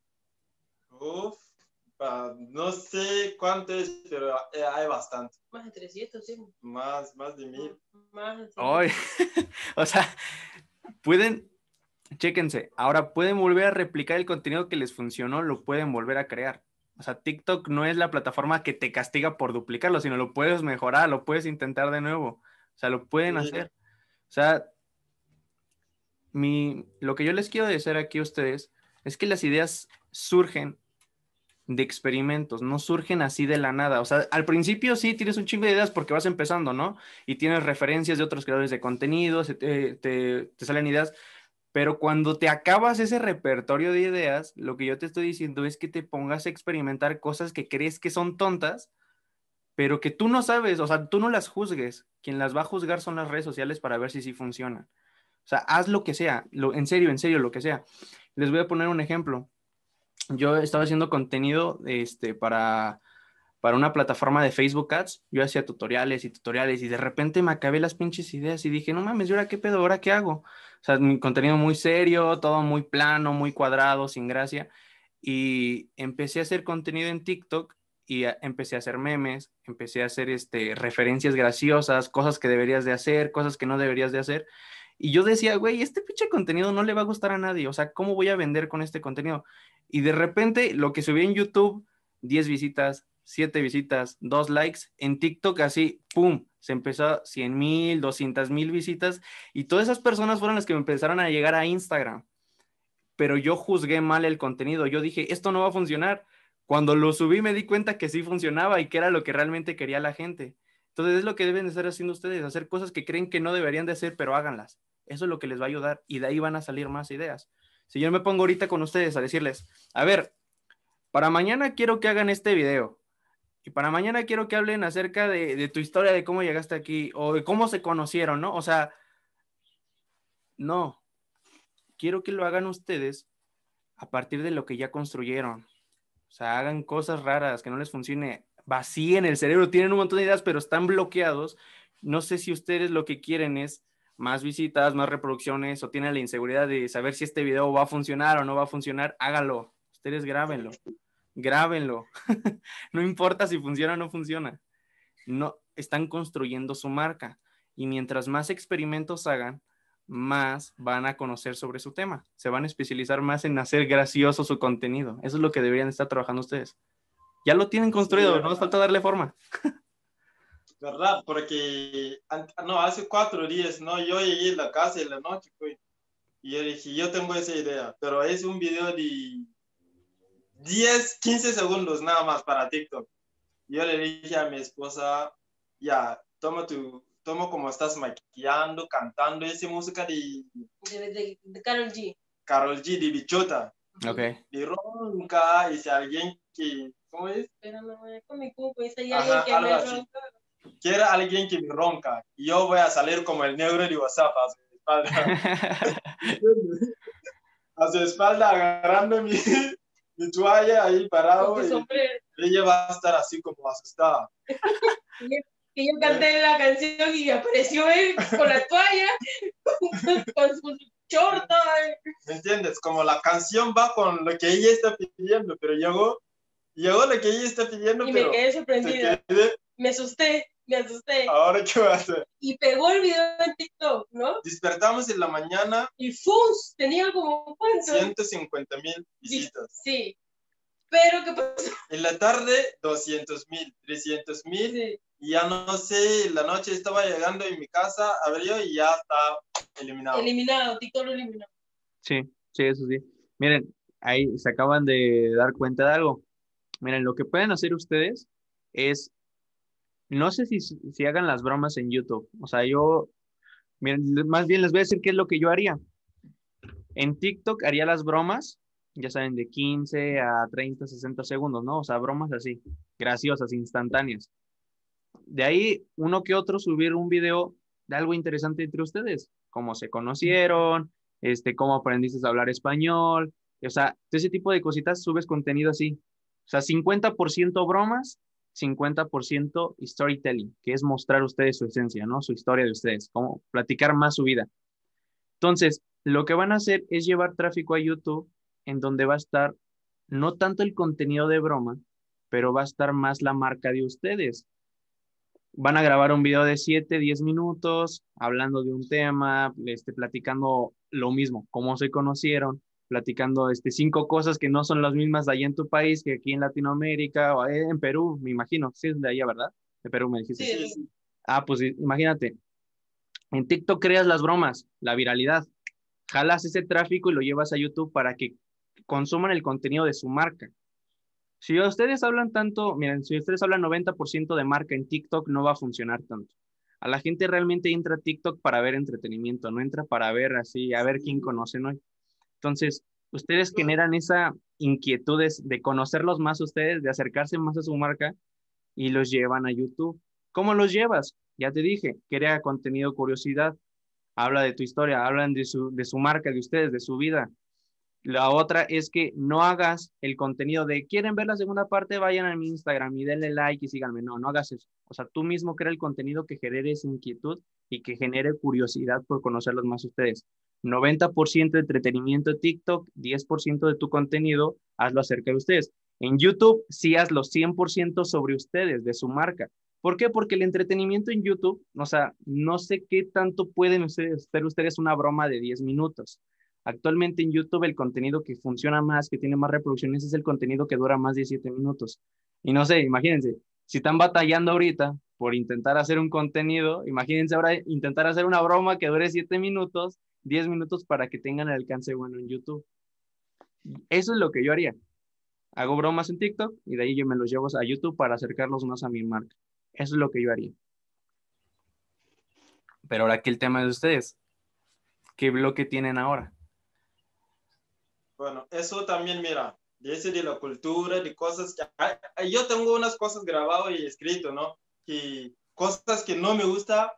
No sé cuánto es, pero hay bastante. Más de 300, sí. Más de 1000. Más de 100. O sea, chéquense, ahora pueden volver a replicar el contenido que les funcionó, lo pueden volver a crear. O sea, TikTok no es la plataforma que te castiga por duplicarlo, sino lo puedes mejorar, lo puedes intentar de nuevo. O sea, lo pueden hacer. O sea, lo que yo les quiero decir aquí a ustedes es que las ideas surgen de experimentos, no surgen así de la nada. O sea, al principio sí tienes un chingo de ideas porque vas empezando, ¿no? Y tienes referencias de otros creadores de contenido, te salen ideas, pero cuando te acabas ese repertorio de ideas, lo que yo te estoy diciendo es que te pongas a experimentar cosas que crees que son tontas, pero que tú no sabes, o sea, tú no las juzgues. Quien las va a juzgar son las redes sociales para ver si sí funcionan. O sea, haz lo que sea, en serio, lo que sea. Les voy a poner un ejemplo. Yo estaba haciendo contenido para una plataforma de Facebook Ads. Yo hacía tutoriales y de repente me acabé las pinches ideas y dije, no mames, ¿y ahora qué pedo? ¿Ahora qué hago? O sea, mi contenido muy serio, todo muy plano, muy cuadrado, sin gracia. Y empecé a hacer contenido en TikTok y empecé a hacer memes, empecé a hacer referencias graciosas, cosas que deberías de hacer, cosas que no deberías de hacer. Y yo decía, güey, este pinche contenido no le va a gustar a nadie. O sea, ¿cómo voy a vender con este contenido? Y de repente lo que subí en YouTube, 10 visitas, 7 visitas, 2 likes. En TikTok así, ¡pum! Se empezó a 100,000, 200,000 visitas y todas esas personas fueron las que me empezaron a llegar a Instagram. Pero yo juzgué mal el contenido. Yo dije, esto no va a funcionar. Cuando lo subí me di cuenta que sí funcionaba y que era lo que realmente quería la gente. Entonces es lo que deben de estar haciendo ustedes, hacer cosas que creen que no deberían de hacer, pero háganlas. Eso es lo que les va a ayudar y de ahí van a salir más ideas. Si yo me pongo ahorita con ustedes a decirles, a ver, para mañana quiero que hagan este video y para mañana quiero que hablen acerca de tu historia, de cómo llegaste aquí o de cómo se conocieron, ¿no? O sea, no, quiero que lo hagan ustedes a partir de lo que ya construyeron. O sea, hagan cosas raras, que no les funcione, vacíen el cerebro, tienen un montón de ideas, pero están bloqueados. No sé si ustedes lo que quieren es más visitas, más reproducciones, o tienen la inseguridad de saber si este video va a funcionar o no va a funcionar. Hágalo, ustedes grábenlo, grábenlo. No importa si funciona o no funciona. No, están construyendo su marca. Y mientras más experimentos hagan, más van a conocer sobre su tema. Se van a especializar más en hacer gracioso su contenido. Eso es lo que deberían estar trabajando ustedes. Ya lo tienen construido, no hace falta darle forma. ¿Verdad? Porque no, hace 4 días, ¿no? Yo llegué a la casa en la noche, pues, y yo dije, yo tengo esa idea, pero es un video de 10, 15 segundos nada más para TikTok. Yo le dije a mi esposa, ya, toma como estás maquillando, cantando esa música De Karol G. Karol G, de bichota. Ok. Y ronca, y si alguien que, ¿cómo es? Pero no voy con mi cuco, y si hay Ajá, alguien que algo me así. ronca. Quiero alguien que me ronca. Y yo voy a salir como el negro de WhatsApp a su espalda. A su espalda agarrando mi toalla ahí parado. Con tu sombrero. Y ella va a estar así como asustada. Y yo canté la canción y apareció él con la toalla, con su short. ¿Me entiendes? Como la canción va con lo que ella está pidiendo, pero llegó lo que ella está pidiendo, Y pero me quedé sorprendida. Me asusté. ¿Ahora qué va a hacer? Y pegó el video en TikTok, ¿no? Despertamos en la mañana. Y ¡fus! Tenía como ¿cuánto? 150,000 visitas. Sí. Pero ¿qué pasó? En la tarde, 200,000, 300,000. Sí. Y ya no sé, la noche estaba llegando en mi casa, abrió y ya está eliminado. Eliminado, TikTok lo eliminó. Sí, sí, eso sí. Miren, ahí se acaban de dar cuenta de algo. Miren, lo que pueden hacer ustedes es, no sé si hagan las bromas en YouTube. O sea, miren, más bien les voy a decir qué es lo que yo haría. En TikTok haría las bromas, ya saben, de 15 a 30, 60 segundos, ¿no? O sea, bromas así, graciosas, instantáneas. De ahí, uno que otro subir un video de algo interesante entre ustedes, cómo se conocieron, cómo aprendiste a hablar español, o sea, ese tipo de cositas subes contenido así. O sea, 50% bromas, 50% storytelling, que es mostrar ustedes su esencia, ¿no? Su historia de ustedes, cómo platicar más su vida. Entonces, lo que van a hacer es llevar tráfico a YouTube en donde va a estar no tanto el contenido de broma, pero va a estar más la marca de ustedes. Van a grabar un video de 7, 10 minutos hablando de un tema, platicando lo mismo, cómo se conocieron, platicando 5 cosas que no son las mismas de allá en tu país que aquí en Latinoamérica o en Perú, me imagino. Sí, es de allá, ¿verdad? De Perú me dijiste. Sí. Ah, pues imagínate. En TikTok creas las bromas, la viralidad. Jalas ese tráfico y lo llevas a YouTube para que consuman el contenido de su marca. Si ustedes hablan tanto, miren, si ustedes hablan 90% de marca en TikTok, no va a funcionar tanto. A la gente realmente entra a TikTok para ver entretenimiento, no entra para ver así, a ver quién conocen hoy. Entonces, ustedes generan esa inquietud de conocerlos más ustedes, de acercarse más a su marca y los llevan a YouTube. ¿Cómo los llevas? Ya te dije, crea contenido curiosidad, habla de tu historia, hablan de su marca, de ustedes, de su vida. La otra es que no hagas el contenido de quieren ver la segunda parte, vayan a mi Instagram y denle like y síganme. No, no hagas eso. O sea, tú mismo crea el contenido que genere esa inquietud y que genere curiosidad por conocerlos más ustedes. 90% de entretenimiento de TikTok, 10% de tu contenido, hazlo acerca de ustedes. En YouTube, sí hazlo 100% sobre ustedes, de su marca. ¿Por qué? Porque el entretenimiento en YouTube, o sea, no sé qué tanto pueden hacer ustedes una broma de 10 minutos. Actualmente en YouTube el contenido que funciona más, que tiene más reproducciones, es el contenido que dura más de 7 minutos. Y no sé, imagínense, si están batallando ahorita por intentar hacer un contenido, imagínense ahora intentar hacer una broma que dure 7 minutos, 10 minutos para que tengan el alcance bueno en YouTube. Eso es lo que yo haría. Hago bromas en TikTok y de ahí yo me los llevo a YouTube para acercarlos más a mi marca. Eso es lo que yo haría. Pero ahora aquí el tema de ustedes. ¿Qué bloque tienen ahora? Bueno, eso también, mira, de ese de la cultura, de cosas que... yo tengo unas cosas grabado y escrito, ¿no? Y cosas que no me gusta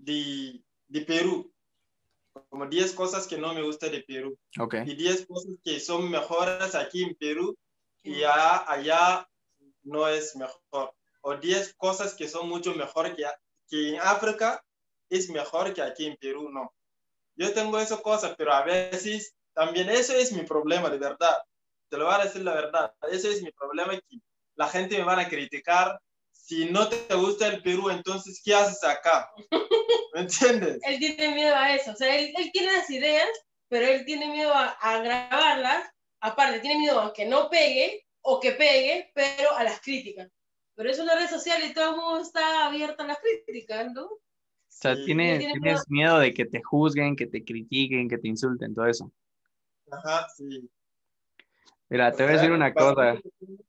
de Perú, como 10 cosas que no me gusta de Perú. Okay. Y 10 cosas que son mejores aquí en Perú y allá no es mejor. O 10 cosas que son mucho mejor que en África es mejor que aquí en Perú, no. Yo tengo esas cosas, pero a veces también eso es mi problema, de verdad. Te lo voy a decir la verdad. Ese es mi problema, que la gente me van a criticar. Si no te gusta el Perú, entonces, ¿qué haces acá? ¿Me entiendes? Él tiene miedo a eso. O sea, él tiene las ideas, pero él tiene miedo a grabarlas. Aparte, tiene miedo a que no pegue o que pegue, pero a las críticas. Pero es una red social y todo el mundo está abierto a las críticas, ¿no? O sea, Sí. tienes miedo de que te juzguen, que te critiquen, que te insulten, todo eso. Ajá, sí. Mira, te voy a decir una cosa.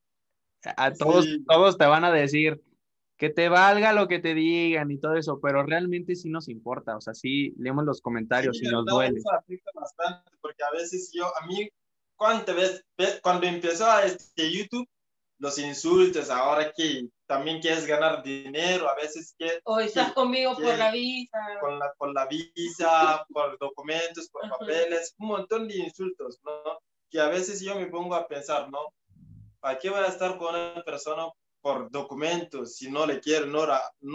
A Sí. todos te van a decir que te valga lo que te digan y todo eso, pero realmente sí nos importa. O sea, sí leemos los comentarios Sí, y nos verdad, duele. eso afecta bastante, porque a veces a mí, cuando empezó a YouTube, los insultos, ahora que también quieres ganar dinero, a veces o estás conmigo por la visa. Por la visa, por documentos, por papeles, un montón de insultos, ¿no? Que a veces yo me pongo a pensar, ¿no? ¿Para qué voy a estar con una persona por documentos si no le quiere, no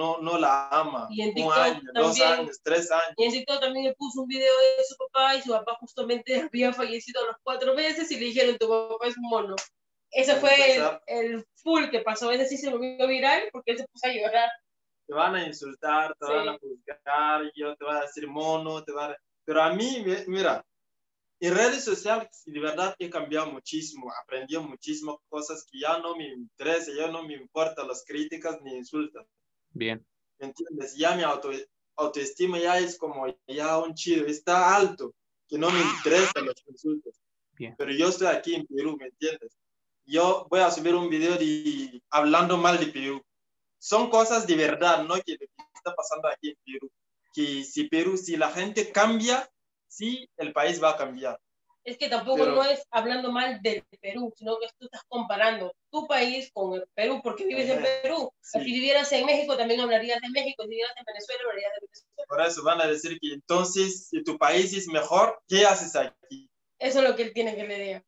la ama? Y en TikTok 1 año, también, 2 años, 3 años. Y en TikTok también le puso un video de su papá y su papá justamente había fallecido a los 4 meses y le dijeron, tu papá es un mono. Ese fue el full que pasó. Ese sí se volvió viral porque él se puso a llorar. Te van a insultar, te van a juzgar, yo te voy a decir mono, pero a mí, mira, en redes sociales de verdad he cambiado muchísimo, aprendí muchísimas cosas que ya no me interesa, ya no me importan las críticas ni insultos. Bien. ¿Me entiendes? Ya mi autoestima ya es como ya un chido, está alto, que no me interesan los insultos. Bien. Pero yo estoy aquí en Perú, ¿me entiendes? Yo voy a subir un video hablando mal de Perú. Son cosas de verdad, ¿no? Que está pasando aquí en Perú. Que si la gente cambia, sí, el país va a cambiar. Es que tampoco no es hablando mal del Perú, sino que tú estás comparando tu país con el Perú, porque vives en Perú. Sí. Si vivieras en México, también hablarías de México. Si vivieras en Venezuela, hablarías de Venezuela. Por eso van a decir que entonces, si tu país es mejor, ¿qué haces aquí? Eso es lo que él tiene que le diga.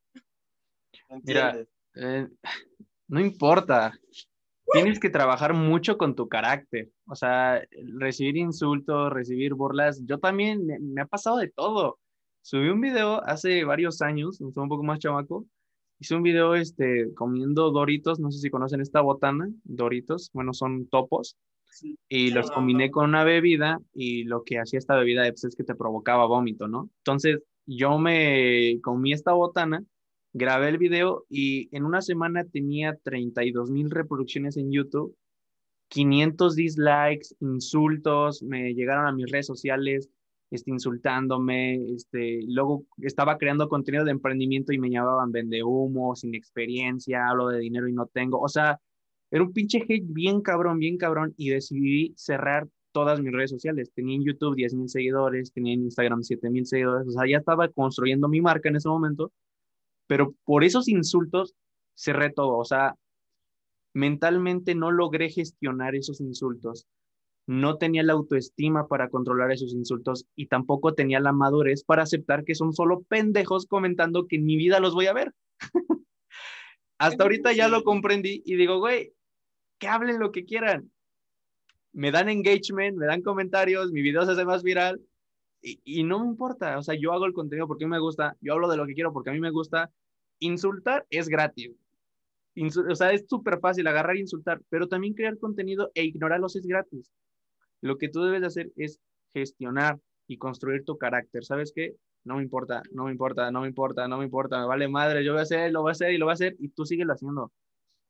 ¿Entiendes? Mira, no importa. Tienes que trabajar mucho con tu carácter. O sea, recibir insultos, recibir burlas. Yo también me ha pasado de todo. Subí un video hace varios años, un poco más chamaco. Hice un video comiendo Doritos. No sé si conocen esta botana, Doritos. Bueno, son topos. Sí. Y los combiné con una bebida y lo que hacía esta bebida pues, es que te provocaba vómito, ¿no? Entonces, yo me comí esta botana, grabé el video y en una semana tenía 32,000 reproducciones en YouTube, 500 dislikes, insultos, me llegaron a mis redes sociales insultándome, luego estaba creando contenido de emprendimiento y me llamaban vendehumo, sin experiencia, hablo de dinero y no tengo, o sea, era un pinche hate bien cabrón y decidí cerrar todas mis redes sociales. Tenía en YouTube 10,000 seguidores, tenía en Instagram 7,000 seguidores, o sea, ya estaba construyendo mi marca en ese momento, pero por esos insultos cerré todo, o sea, mentalmente no logré gestionar esos insultos, no tenía la autoestima para controlar esos insultos y tampoco tenía la madurez para aceptar que son solo pendejos comentando que en mi vida los voy a ver. Hasta ahorita ya lo comprendí y digo, güey, que hablen lo que quieran. Me dan engagement, me dan comentarios, mi video se hace más viral y no me importa. O sea, yo hago el contenido porque a mí me gusta, yo hablo de lo que quiero porque a mí me gusta. Insultar es gratis. O sea, es súper fácil agarrar e insultar, pero también crear contenido e ignorarlos es gratis. Lo que tú debes de hacer es gestionar y construir tu carácter. ¿Sabes qué? No me importa, no me importa, no me importa, no me importa, me vale madre, yo voy a hacer, lo voy a hacer y lo voy a hacer y tú síguelo haciendo.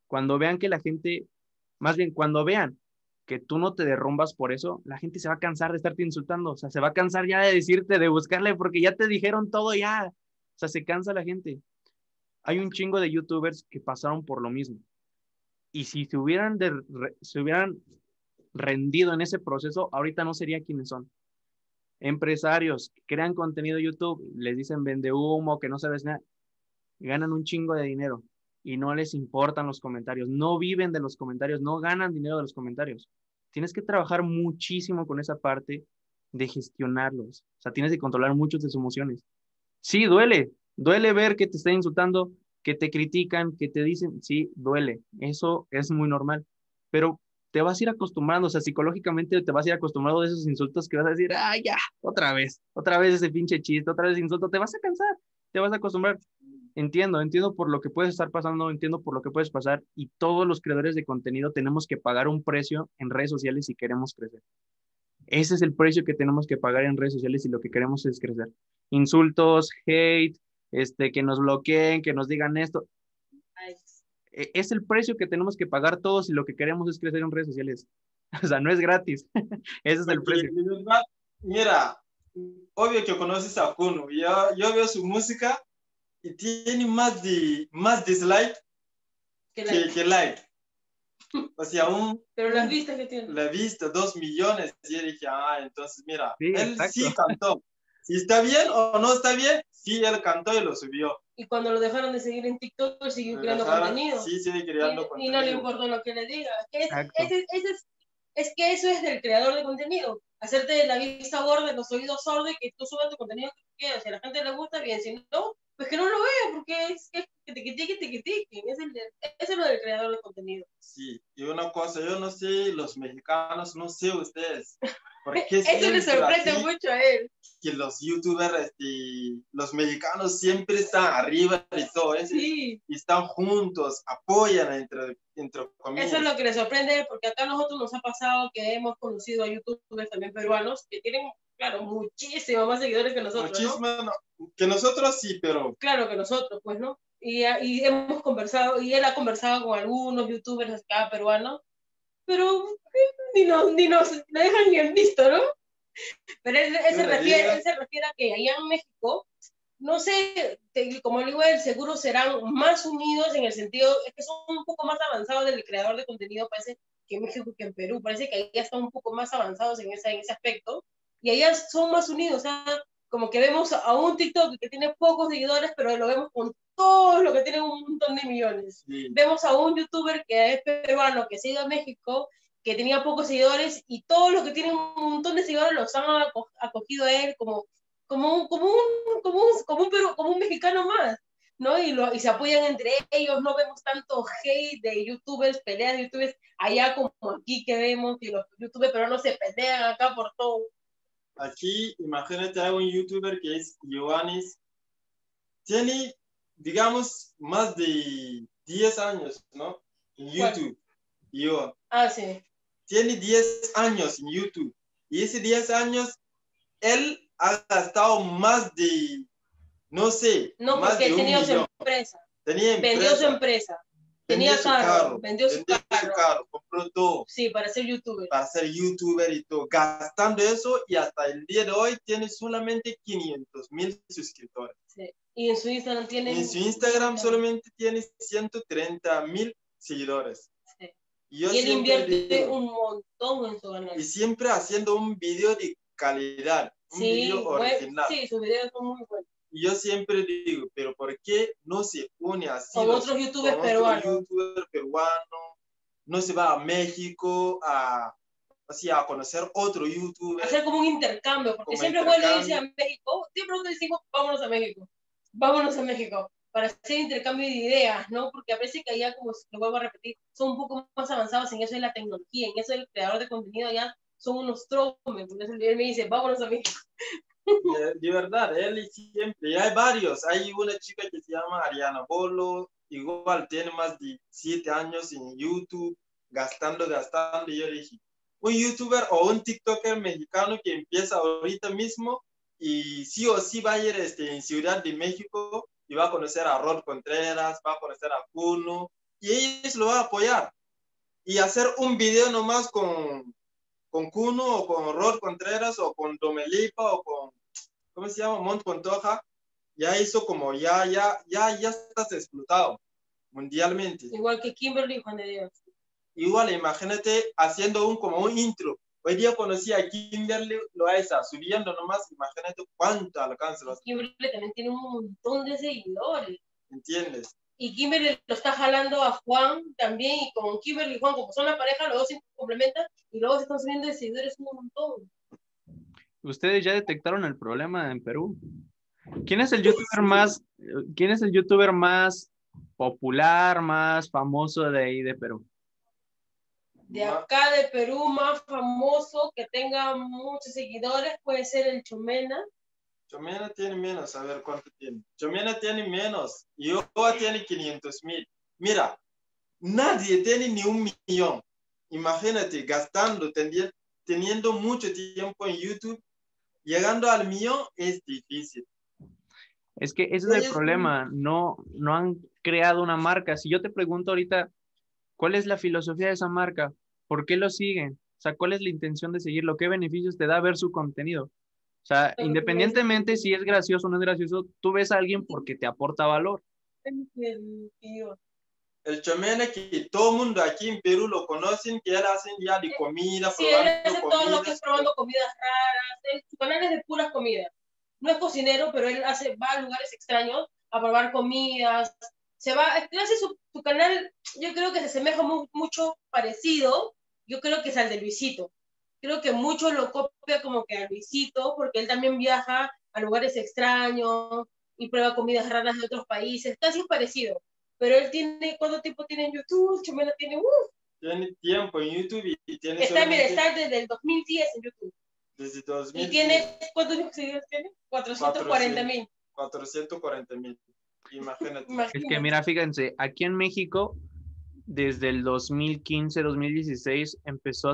Cuando vean que la gente, más bien cuando vean que tú no te derrumbas por eso, la gente se va a cansar de estarte insultando, o sea, se va a cansar ya de decirte, de buscarle, porque ya te dijeron todo ya, o sea, se cansa la gente. Hay un chingo de youtubers que pasaron por lo mismo, y si se hubieran rendido en ese proceso, ahorita no sería quienes son. Empresarios que crean contenido YouTube, les dicen vende humo, que no sabes nada, ganan un chingo de dinero y no les importan los comentarios, no viven de los comentarios, no ganan dinero de los comentarios. Tienes que trabajar muchísimo con esa parte de gestionarlos, o sea, tienes que controlar muchas de sus emociones. Sí, duele ver que te estén insultando, que te critican, que te dicen, sí, duele, eso es muy normal, pero te vas a ir acostumbrando, o sea, psicológicamente te vas a ir acostumbrando de esos insultos que vas a decir, ah, ya, otra vez ese pinche chiste, otra vez insulto, te vas a cansar, te vas a acostumbrar. Entiendo por lo que puedes estar pasando, entiendo por lo que puedes pasar y todos los creadores de contenido tenemos que pagar un precio en redes sociales si queremos crecer. Ese es el precio que tenemos que pagar en redes sociales si lo que queremos es crecer. Insultos, hate, que nos bloqueen, que nos digan esto. Es el precio que tenemos que pagar todos si lo que queremos es crecer en redes sociales. O sea, no es gratis. Ese es el precio. Mira, obvio que conoces a Kuno. Yo veo su música y tiene más dislike que like. O sea, pero las vistas que tiene. La vista, 2 millones. Y yo dije, entonces mira, sí, él exacto. sí cantó. Si está bien o no está bien, sí, él cantó y lo subió. Y cuando lo dejaron de seguir en TikTok, él siguió creando contenido. Sí, sigue creando contenido. Y no le importó lo que le diga. Es que eso es del creador de contenido. Hacerte de la vista gorda, los oídos sordos y que tú subas tu contenido que quieras. Si a la gente le gusta, bien. Si no, pues que no lo vea, porque es que te critiquen. Es lo del creador de contenido. Sí, y una cosa, yo no sé, los mexicanos, no sé ustedes. Eso le sorprende mucho a él. Que los youtubers, los mexicanos siempre están arriba y todo eso. Sí. Y están juntos, apoyan entre comillas. Eso es lo que le sorprende, porque acá a nosotros nos ha pasado que hemos conocido a youtubers también peruanos que tienen, claro, muchísimos más seguidores que nosotros. Muchísimo, ¿no? Que nosotros sí, pero... Claro que nosotros, pues, ¿no? Y hemos conversado, y él ha conversado con algunos youtubers acá peruanos, pero ni nos dejan ni en visto, ¿no? Pero él se refiere a que allá en México, no sé, como digo, él seguro serán más unidos en el sentido, es que son un poco más avanzados del creador de contenido, parece que en México que en Perú, parece que allá están un poco más avanzados en ese aspecto, y allá son más unidos, o sea, como que vemos a un TikTok que tiene pocos seguidores, pero lo vemos con todos los que tienen un montón de millones. Sí. Vemos a un youtuber que es peruano, que se ha ido a México, que tenía pocos seguidores, y todos los que tienen un montón de seguidores los han acogido a él como un mexicano más, ¿no? Y se apoyan entre ellos, no vemos tanto hate de youtubers, peleas de youtubers, allá como aquí que vemos que los youtubers peruanos se pelean acá por todo. Aquí, imagínate, hay un youtuber que es Ioannis, tiene, digamos, más de 10 años, ¿no? En YouTube. Sí. Tiene 10 años en YouTube. Y ese 10 años, él ha gastado más de, no sé, no, más porque de tenía su empresa. Vendió su empresa. Tenía carro, vendió su carro, compró todo. Sí, para ser youtuber. Para ser youtuber y todo. Gastando eso y hasta el día de hoy tiene solamente 500,000 suscriptores. Sí. Y en su Instagram tiene... En su Instagram solamente tiene 130,000 seguidores. Sí. Y él invierte un montón en su canal. Y siempre haciendo un video de calidad. Un video original. Sí, sus videos son muy buenos. Y yo siempre digo, pero ¿por qué no se une así? Con otros youtubers peruanos. No se va a México a conocer otro youtuber. Hacer como un intercambio, porque siempre es bueno irse a México. Siempre nos decimos, vámonos a México, para hacer intercambio de ideas, ¿no? Porque a veces que allá, como lo vuelvo a repetir, son un poco más avanzados en eso de la tecnología, en eso del creador de contenido, allá son unos tromes. Entonces él me dice, vámonos a México. De verdad, él siempre, y hay varios, hay una chica que se llama Ariana Bolo, igual tiene más de 7 años en YouTube, gastando, y yo dije, un youtuber o un tiktoker mexicano que empieza ahorita mismo y sí o sí va a ir en Ciudad de México y va a conocer a Rod Contreras, va a conocer a Kuno, y ellos lo van a apoyar. Y hacer un video nomás con Kuno o con Rod Contreras o con Domelipa o con, ¿cómo se llama? Mont Pantoja, ya hizo como, ya estás explotado mundialmente. Igual que Kimberly y Juan de Dios. Igual, imagínate haciendo como un intro. Hoy día conocí a Kimberly Loaiza, subiendo nomás, imagínate cuánto alcance. Kimberly también tiene un montón de seguidores. ¿Entiendes? Y Kimberly lo está jalando a Juan también, y con Kimberly y Juan, como son la pareja, los dos se complementan, y luego se están subiendo de seguidores un montón. ¿Ustedes ya detectaron el problema en Perú? ¿Quién es el youtuber más popular, más famoso de ahí de Perú? De acá de Perú, más famoso, que tenga muchos seguidores, puede ser el Chomena. Chomena tiene menos, a ver cuánto tiene. Chomena tiene menos, y Yoa tiene 500,000. Mira, nadie tiene ni 1,000,000. Imagínate, gastando, teniendo mucho tiempo en YouTube, llegando al 1,000,000 es difícil. Es que ese es el problema, no han creado una marca. Si yo te pregunto ahorita, ¿cuál es la filosofía de esa marca? ¿Por qué lo siguen? O sea, ¿cuál es la intención de seguirlo? ¿Qué beneficios te da ver su contenido? O sea, independientemente si es gracioso o no es gracioso, tú ves a alguien porque te aporta valor. El Chomena, que todo el mundo aquí en Perú lo conocen, que él hacen ya de comida, sí, él hace todo lo que es probando comidas raras. Su canal es de puras comidas. No es cocinero, pero él va a lugares extraños a probar comidas. Hace su canal, yo creo que se asemeja mucho parecido, yo creo que es al de Luisito. Creo que mucho lo copia como que a Luisito, porque él también viaja a lugares extraños y prueba comidas raras de otros países. Casi es parecido. Pero él tiene, ¿cuánto tiempo tiene en YouTube? Chomena tiene, tiene tiempo en YouTube y tiene está desde el 2010 en YouTube. Desde 2010. ¿Y tiene, cuántos seguidores tiene? 440,000. 440,000. Imagínate. Es que mira, fíjense, aquí en México, desde el 2015, 2016, empezó a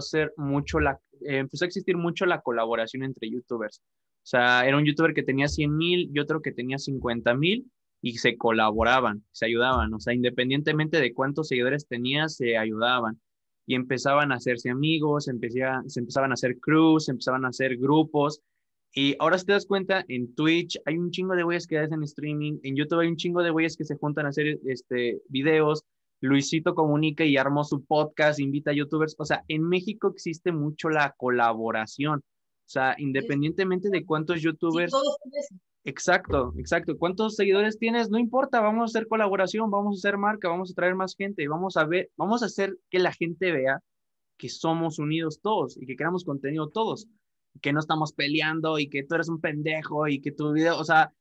existir mucho la colaboración entre youtubers. O sea, era un youtuber que tenía 100,000 y otro que tenía 50,000 y se colaboraban, se ayudaban. O sea, independientemente de cuántos seguidores tenía, se ayudaban. Y empezaban a hacerse amigos, se empezaban a hacer crews, se empezaban a hacer grupos. Y ahora si te das cuenta, en Twitch hay un chingo de güeyes que hacen streaming, en YouTube hay un chingo de güeyes que se juntan a hacer videos. Luisito comunica y armó su podcast, invita a youtubers. O sea, en México existe mucho la colaboración. O sea, independientemente de cuántos youtubers... Sí, todos Exacto. ¿Cuántos seguidores tienes? No importa, vamos a hacer colaboración, vamos a hacer marca, vamos a traer más gente, vamos a hacer que la gente vea que somos unidos todos y que creamos contenido todos, que no estamos peleando y que tú eres un pendejo y que tu video, o sea,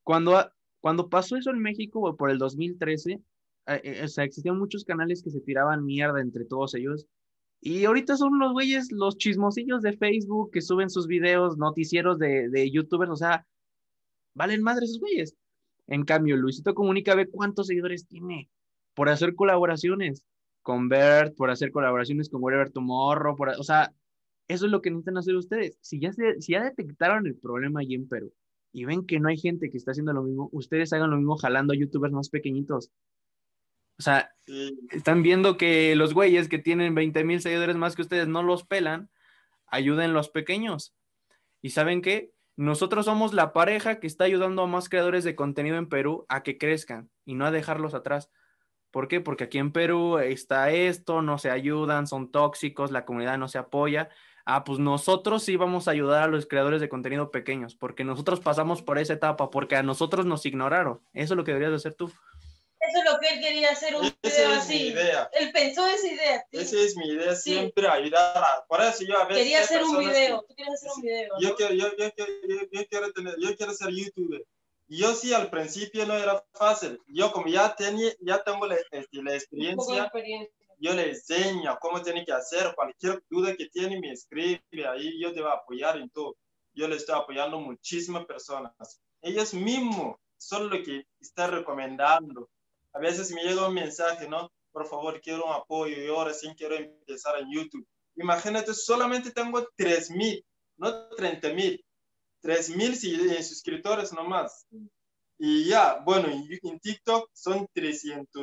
cuando pasó eso en México por el 2013, o sea, existían muchos canales que se tiraban mierda entre todos ellos. Y ahorita son los güeyes, los chismosillos de Facebook que suben sus videos, noticieros de youtubers, o sea, valen madre esos güeyes. En cambio, Luisito Comunica ve cuántos seguidores tiene por hacer colaboraciones con Bert, por hacer colaboraciones con Whatever Tomorrow, o sea, eso es lo que necesitan hacer ustedes. Si ya detectaron el problema allí en Perú y ven que no hay gente que está haciendo lo mismo, ustedes hagan lo mismo jalando a youtubers más pequeñitos. O sea, están viendo que los güeyes que tienen 20,000 seguidores más que ustedes no los pelan, ayuden los pequeños. ¿Y saben qué? Nosotros somos la pareja que está ayudando a más creadores de contenido en Perú a que crezcan y no a dejarlos atrás. ¿Por qué? Porque aquí en Perú está esto, no se ayudan, son tóxicos, la comunidad no se apoya. Pues nosotros sí vamos a ayudar a los creadores de contenido pequeños, porque nosotros pasamos por esa etapa, porque a nosotros nos ignoraron. Eso es lo que deberías de hacer tú. Eso es lo que él quería hacer, un video así. Mi idea. Él pensó esa idea. ¿Sí? Esa es mi idea, siempre ayudar. Por eso yo a veces quería hacer un video. Tú quieres hacer un video. Yo quiero ser youtuber. Yo sí, al principio no era fácil. Yo como ya tengo la experiencia, yo le enseño cómo tiene que hacer. Cualquier duda que tiene me escribe, ahí yo te voy a apoyar en todo. Yo le estoy apoyando a muchísimas personas. Ellos mismos son lo que están recomendando. A veces me llega un mensaje, ¿no? Por favor, quiero un apoyo, yo recién quiero empezar en YouTube. Imagínate, solamente tengo 3,000, no 30,000. 3,000 suscriptores nomás. Y ya, bueno, en TikTok son 300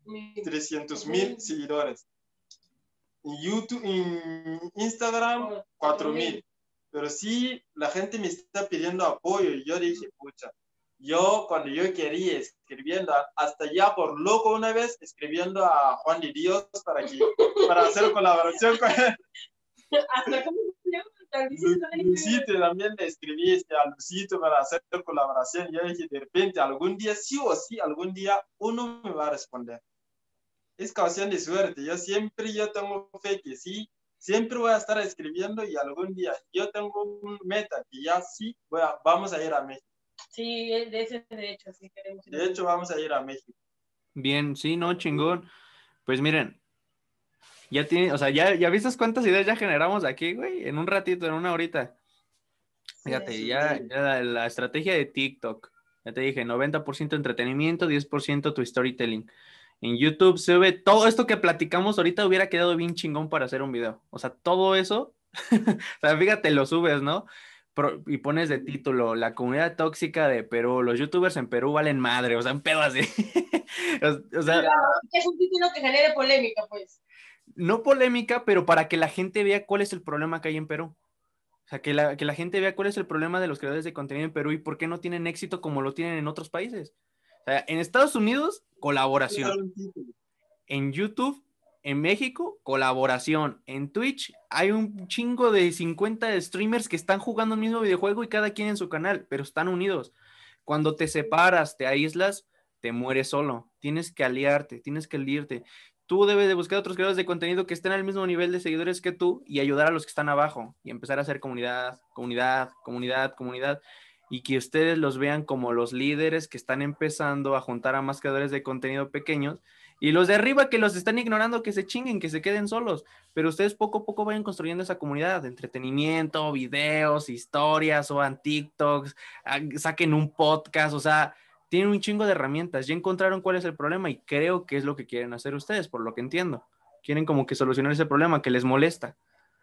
300,000 seguidores. En YouTube, en Instagram, 4,000. Pero sí, la gente me está pidiendo apoyo y yo dije, pucha, yo cuando yo quería escribiendo, hasta ya por loco una vez, escribiendo a Juan de Dios para hacer colaboración con él. ¿Hasta cómo se llama? Lucito también le escribí a Lucito para hacer colaboración. Yo dije, de repente, algún día, sí o sí, algún día uno me va a responder. Es cuestión de suerte. Yo tengo fe que sí, siempre voy a estar escribiendo y algún día yo tengo un meta que ya sí, vamos a ir a México. Sí, de hecho, sí queremos ir. De hecho, vamos a ir a México. Bien, sí, no, chingón. Pues miren, ya tiene, o sea, ya viste cuántas ideas ya generamos aquí, güey, en un ratito, en una horita. Fíjate, Sí. ya la estrategia de TikTok, ya te dije, 90% entretenimiento, 10% tu storytelling. En YouTube se ve todo esto que platicamos ahorita hubiera quedado bien chingón para hacer un video. O sea, todo eso, o sea, fíjate, lo subes, ¿no? Y pones de título, la comunidad tóxica de Perú, los youtubers en Perú valen madre, o sea, un pedo así. O sea, es un título que genere polémica, pues. No polémica, pero para que la gente vea cuál es el problema que hay en Perú. O sea, que la gente vea cuál es el problema de los creadores de contenido en Perú y por qué no tienen éxito como lo tienen en otros países. O sea, en Estados Unidos, colaboración. En YouTube, en México, colaboración. En Twitch hay un chingo de 50 streamers que están jugando el mismo videojuego y cada quien en su canal, pero están unidos. Cuando te separas, te aíslas, te mueres solo. Tienes que aliarte, tienes que unirte. Tú debes de buscar otros creadores de contenido que estén al mismo nivel de seguidores que tú y ayudar a los que están abajo y empezar a hacer comunidad, y que ustedes los vean como los líderes que están empezando a juntar a más creadores de contenido pequeños y los de arriba que los están ignorando, que se chinguen, que se queden solos, pero ustedes poco a poco vayan construyendo esa comunidad de entretenimiento, videos, historias, o TikToks, saquen un podcast, o sea, tienen un chingo de herramientas, ya encontraron cuál es el problema y creo que es lo que quieren hacer ustedes, por lo que entiendo. Quieren como que solucionar ese problema que les molesta.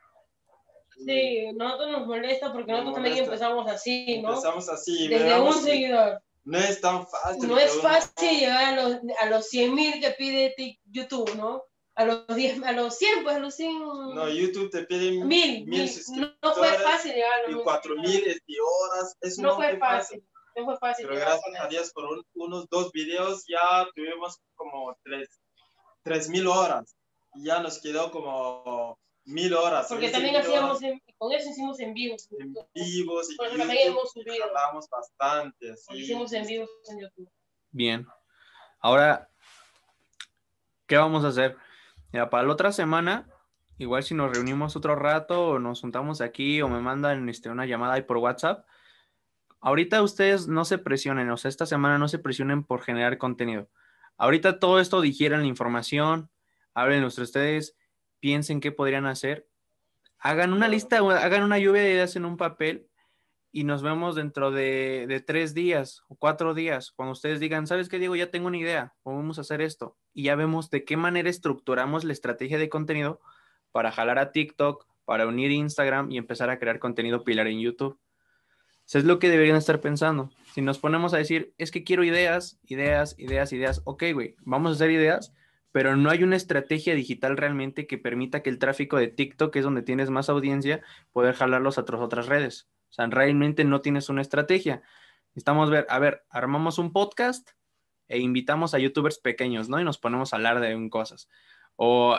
Sí, nosotros nos molesta porque nosotros también empezamos así, ¿no? Empezamos así. Desde un seguidor. No es tan fácil. No es fácil llegar a los 100,000 que pide YouTube, ¿no? A los 10, a los 100, pues a los 100. No, YouTube te pide 1,000. No fue fácil llegar a los 1,000. Y 4,000 horas. Eso no fue fácil. No fue fácil. Pero gracias a Dios por unos 2 videos ya tuvimos como 3,000 horas. Y ya nos quedó como 1,000 horas. Porque también hacíamos, con eso hicimos en vivos. En vivos y por eso también hemos subido. Hablamos bastante. Sí. Hicimos en vivos en YouTube. Bien. Ahora, ¿qué vamos a hacer? Ya, para la otra semana, igual si nos reunimos otro rato o nos juntamos aquí o me mandan una llamada ahí por WhatsApp. Ahorita ustedes no se presionen, o sea, esta semana no se presionen por generar contenido. Ahorita todo esto digieran la información, hablen entre ustedes, piensen qué podrían hacer, hagan una lista, hagan una lluvia de ideas en un papel y nos vemos dentro de 3 días o 4 días, cuando ustedes digan, ¿sabes qué, Diego? Ya tengo una idea, vamos a hacer esto. Y ya vemos de qué manera estructuramos la estrategia de contenido para jalar a TikTok, para unir Instagram y empezar a crear contenido pilar en YouTube. Eso es lo que deberían estar pensando. Si nos ponemos a decir, es que quiero ideas, ok, güey, vamos a hacer ideas, pero no hay una estrategia digital realmente que permita que el tráfico de TikTok, que es donde tienes más audiencia, poder jalarlos a otras redes. O sea, realmente no tienes una estrategia. Necesitamos ver, armamos un podcast e invitamos a youtubers pequeños, ¿no? Y nos ponemos a hablar de cosas. O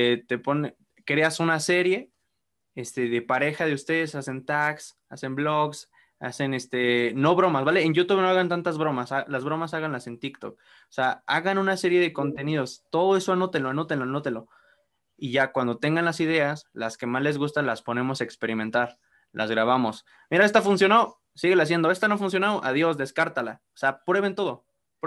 creas una serie de pareja de ustedes, hacen tags, hacen vlogs, hacen no bromas, ¿vale? En YouTube no hagan tantas bromas, las bromas háganlas en TikTok. O sea, hagan una serie de contenidos, todo eso anótenlo. Y ya cuando tengan las ideas, las que más les gustan, las ponemos a experimentar, las grabamos. Mira, esta funcionó, síguela haciendo, esta no funcionó, adiós, descártala. O sea, prueben todo.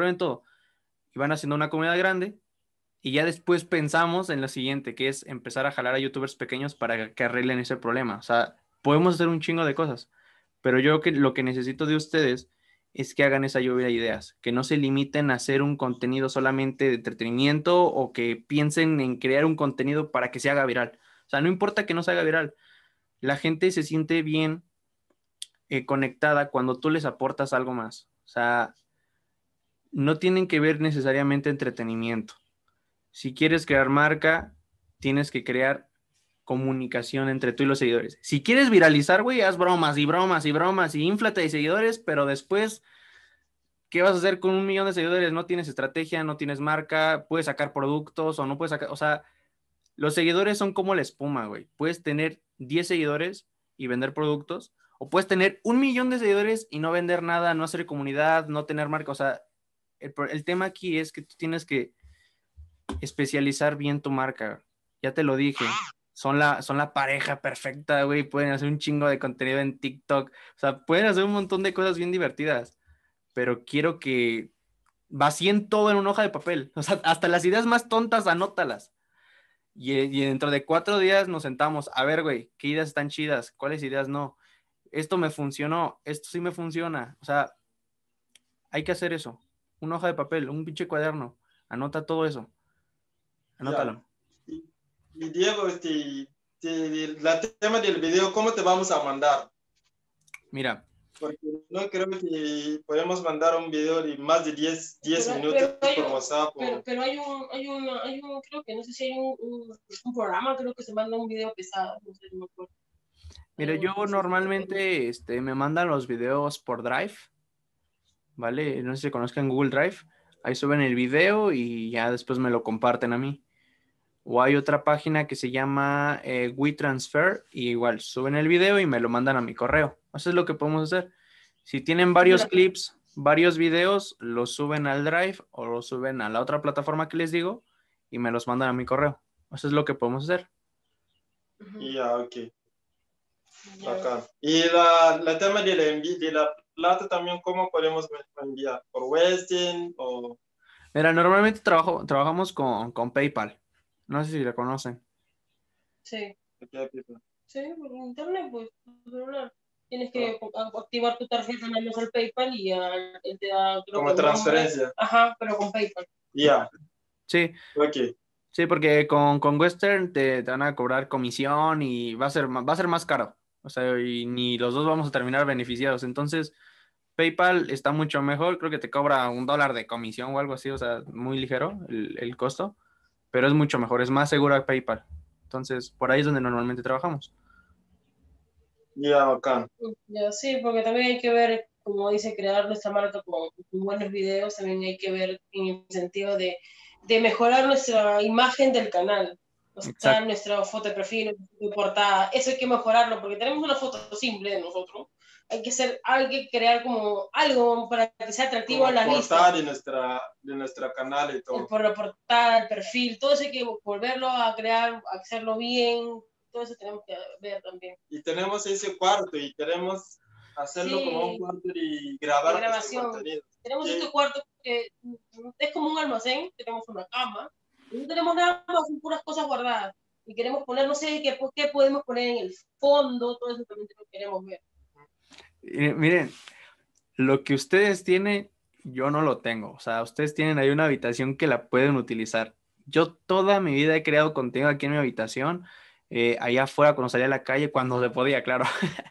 Y van haciendo una comunidad grande. Y ya después pensamos en lo siguiente, que es empezar a jalar a youtubers pequeños para que arreglen ese problema. O sea, podemos hacer un chingo de cosas, pero yo lo que necesito de ustedes es que hagan esa lluvia de ideas, que no se limiten a hacer un contenido solamente de entretenimiento o que piensen en crear un contenido para que se haga viral. O sea, no importa que no se haga viral. La gente se siente bien conectada cuando tú les aportas algo más. O sea, no tienen que ver necesariamente entretenimiento. Si quieres crear marca, tienes que crear comunicación entre tú y los seguidores. Si quieres viralizar, güey, haz bromas y bromas y bromas y inflate de seguidores, pero después, ¿qué vas a hacer con 1 millón de seguidores? No tienes estrategia, no tienes marca, puedes sacar productos o no puedes sacar, o sea, los seguidores son como la espuma, güey. Puedes tener 10 seguidores y vender productos, o puedes tener 1 millón de seguidores y no vender nada, no hacer comunidad, no tener marca. O sea, el tema aquí es que tú tienes que especializar bien tu marca. Ya te lo dije. Son la pareja perfecta, güey. Pueden hacer un chingo de contenido en TikTok. O sea, pueden hacer un montón de cosas bien divertidas. Pero quiero que vacíen todo en una hoja de papel. O sea, hasta las ideas más tontas, anótalas. Y dentro de 4 días nos sentamos. A ver, güey, ¿qué ideas están chidas? ¿Cuáles ideas no? Esto me funcionó. Esto sí me funciona. O sea, hay que hacer eso. Una hoja de papel, un pinche cuaderno. Anota todo eso. Ya. Anótalo. Y Diego, la tema del video, ¿cómo te vamos a mandar? Mira, Porque no creo que podemos mandar un video de más de 10 minutos por WhatsApp. Pero hay creo que no sé si hay un programa, creo que se manda un video pesado, no sé, no me acuerdo. mira, yo normalmente me mandan los videos por Drive, ¿vale? No sé si conozcan Google Drive. Ahí suben el video y ya después me lo comparten a mí. O hay otra página que se llama WeTransfer y igual suben el video y me lo mandan a mi correo. Eso es lo que podemos hacer. Si tienen varios clips, varios videos, los suben al Drive o los suben a la otra plataforma que les digo y me los mandan a mi correo. Eso es lo que podemos hacer. Ya, ok. Acá. Y la tema de la plata también, ¿cómo podemos enviar? ¿Por Western o...? Mira, normalmente trabajamos con PayPal. No sé si la conocen. Sí. Sí, por internet, pues, por celular. Tienes que activar tu tarjeta en el PayPal y él te da... Como transferencia. Ajá, pero con PayPal. Ya. Sí. Ok. Sí, porque con Western te van a cobrar comisión y va a ser más caro. O sea, y ni los dos vamos a terminar beneficiados. Entonces, PayPal está mucho mejor. Creo que te cobra $1 de comisión o algo así. O sea, muy ligero el costo. Pero es mucho mejor. Es más seguro PayPal. Entonces, por ahí es donde normalmente trabajamos. Ya, bacán. Ya, sí, porque también hay que ver, como dice, crear nuestra marca con buenos videos. También hay que ver en el sentido de mejorar nuestra imagen del canal. O sea, nuestra foto de perfil, nuestra portada. Eso hay que mejorarlo porque tenemos una foto simple de nosotros. Hay que crear como algo para que sea atractivo a la vista. De nuestra canal y todo. Por la portada, el perfil, todo eso hay que volverlo a crear, hacerlo bien. Todo eso tenemos que ver también. Y tenemos ese cuarto y queremos hacerlo como un cuarto y grabar grabación. Tenemos este cuarto que es como un almacén, tenemos una cama, y no tenemos nada más, son puras cosas guardadas. Y queremos poner, no sé qué podemos poner en el fondo, todo eso también queremos ver. Miren, lo que ustedes tienen, yo no lo tengo. O sea, ustedes tienen ahí una habitación que la pueden utilizar. Yo toda mi vida he creado contenido aquí en mi habitación, allá afuera cuando salía a la calle, cuando se podía, claro.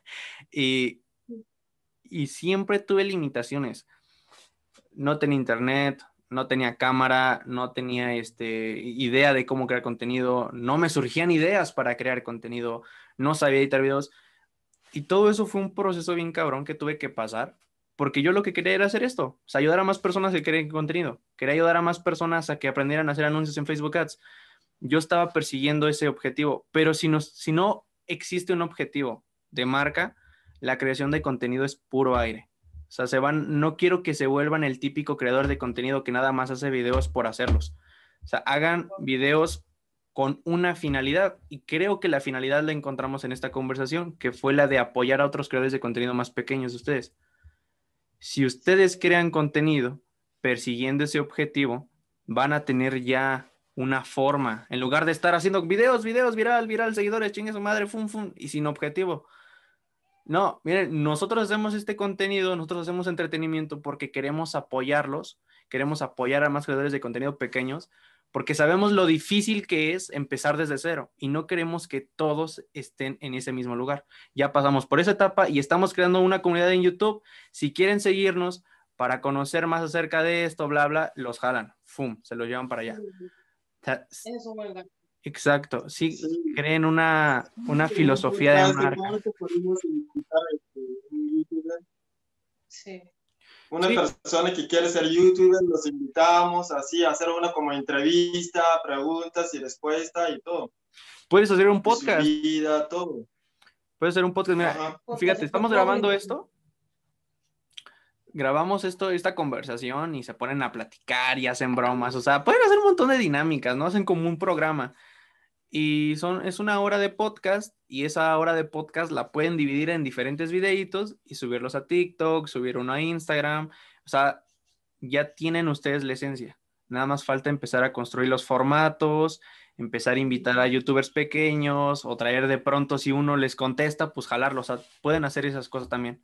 y siempre tuve limitaciones. No tenía internet, no tenía cámara, no tenía idea de cómo crear contenido, no me surgían ideas para crear contenido, no sabía editar videos. Y todo eso fue un proceso bien cabrón que tuve que pasar, porque yo lo que quería era hacer esto, o sea, ayudar a más personas que creen contenido, quería ayudar a más personas a que aprendieran a hacer anuncios en Facebook Ads. Yo estaba persiguiendo ese objetivo, pero si no existe un objetivo de marca, la creación de contenido es puro aire. O sea, no quiero que se vuelvan el típico creador de contenido que nada más hace videos por hacerlos. O sea, hagan videos con una finalidad, y creo que la finalidad la encontramos en esta conversación, que fue la de apoyar a otros creadores de contenido más pequeños de ustedes. Si ustedes crean contenido persiguiendo ese objetivo, van a tener ya una forma, en lugar de estar haciendo videos, viral, seguidores, chingue su madre, y sin objetivo. No, miren, nosotros hacemos este contenido, nosotros hacemos entretenimiento porque queremos apoyarlos, queremos apoyar a más creadores de contenido pequeños, porque sabemos lo difícil que es empezar desde cero y no queremos que todos estén en ese mismo lugar. Ya pasamos por esa etapa y estamos creando una comunidad en YouTube. Si quieren seguirnos para conocer más acerca de esto, bla, bla, los jalan, se los llevan para allá. sea, Es un buen gasto. exacto, sí, Sí. creen una Sí, filosofía de marca. ¿cómo te podemos invitar un youtuber? Sí. Una Sí, persona que quiere ser youtuber, los invitamos así a hacer una como entrevista, preguntas y respuestas y todo. puedes hacer un Y su podcast, vida, todo. puedes hacer un podcast. Mira, Ajá. fíjate, estamos grabamos esta conversación y se ponen a platicar y hacen bromas, o sea, pueden hacer un montón de dinámicas, ¿no? Hacen como un programa y es una hora de podcast y esa hora de podcast la pueden dividir en diferentes videitos y subirlos a TikTok, subir uno a Instagram, o sea, ya tienen ustedes la esencia. Nada más falta empezar a construir los formatos, empezar a invitar a youtubers pequeños o traer de pronto si uno les contesta, pues jalarlos, o sea, pueden hacer esas cosas también.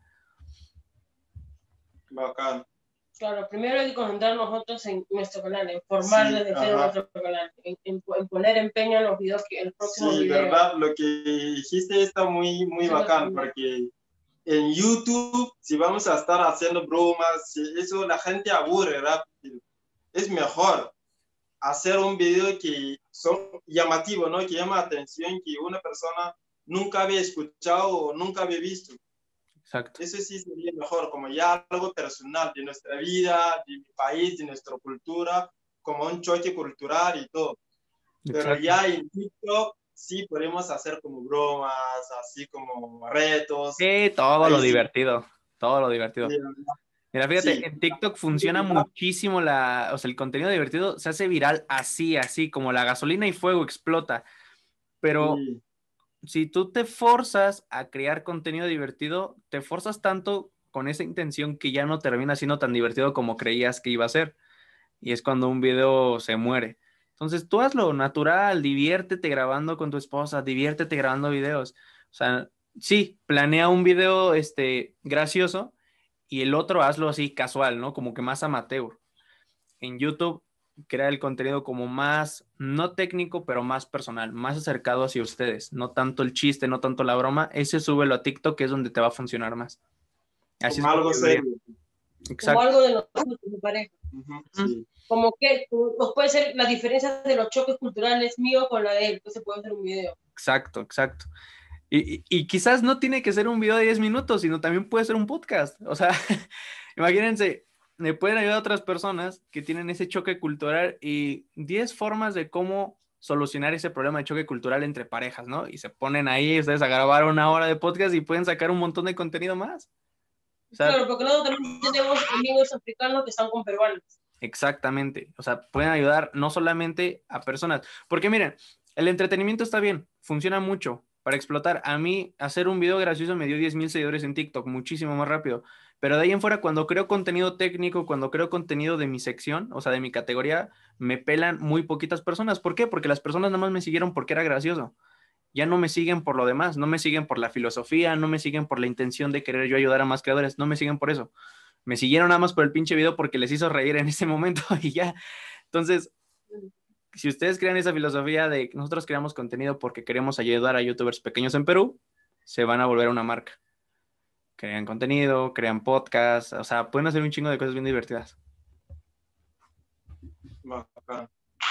Bacán. Claro, primero hay que concentrar nosotros en nuestro canal, en formar Sí, desde cero ajá. nuestro canal, en poner empeño en los videos, en los próximos Sí, videos. verdad, lo que dijiste está muy, muy Eso es lo bacán, primero. porque en YouTube, si vamos a estar haciendo bromas, eso la gente aburre rápido. Es mejor hacer un video que son llamativo, ¿no? Que llama atención, que una persona nunca había escuchado o nunca había visto. Exacto. Eso sí sería mejor, como ya algo personal de nuestra vida, de mi país, de nuestra cultura, como un choque cultural y todo. Pero Exacto. ya en TikTok sí podemos hacer como bromas, así como retos. Sí, todo lo Ahí sí. divertido, todo lo divertido. Mira, fíjate, Sí. en TikTok funciona muchísimo o sea, el contenido divertido se hace viral así, como la gasolina y fuego explota. Pero Sí. si tú te forzas a crear contenido divertido, te forzas tanto con esa intención que ya no termina siendo tan divertido como creías que iba a ser. Y es cuando un video se muere. Entonces tú hazlo natural, diviértete grabando con tu esposa, diviértete grabando videos. O sea, sí, planea un video gracioso y el otro hazlo así casual, ¿no? Como que más amateur. En YouTube crea el contenido como más, no técnico, pero más personal, más acercado hacia ustedes. No tanto el chiste, no tanto la broma. Ese súbelo a TikTok, que es donde te va a funcionar más. Así Como es como algo yo lo haría. serio. Como Exacto. algo de nosotros, me parece. Sí. Como que nos puede ser la diferencia de los choques culturales míos con la de él, pues se puede hacer un video. Exacto, exacto. Y quizás no tiene que ser un video de 10 minutos, sino también puede ser un podcast. O sea, imagínense, me pueden ayudar a otras personas que tienen ese choque cultural y 10 formas de cómo solucionar ese problema de choque cultural entre parejas, ¿no? Y se ponen ahí ustedes a grabar una hora de podcast y pueden sacar un montón de contenido más. O sea, Claro, porque nosotros también tenemos amigos africanos que están con peruanos. exactamente. O sea, pueden ayudar no solamente a personas. Porque miren, el entretenimiento está bien, funciona mucho para explotar. A mí, hacer un video gracioso me dio 10,000 seguidores en TikTok, muchísimo más rápido. Pero de ahí en fuera, cuando creo contenido técnico, cuando creo contenido de mi sección, o sea, de mi categoría, me pelan muy poquitas personas. ¿Por qué? Porque las personas nada más me siguieron porque era gracioso. Ya no me siguen por lo demás, no me siguen por la filosofía, no me siguen por la intención de querer yo ayudar a más creadores, no me siguen por eso. Me siguieron nada más por el pinche video porque les hizo reír en ese momento y ya. Entonces, si ustedes crean esa filosofía de que nosotros creamos contenido porque queremos ayudar a youtubers pequeños en Perú, se van a volver una marca. Crean contenido, crean podcast, o sea, pueden hacer un chingo de cosas bien divertidas. Bacán.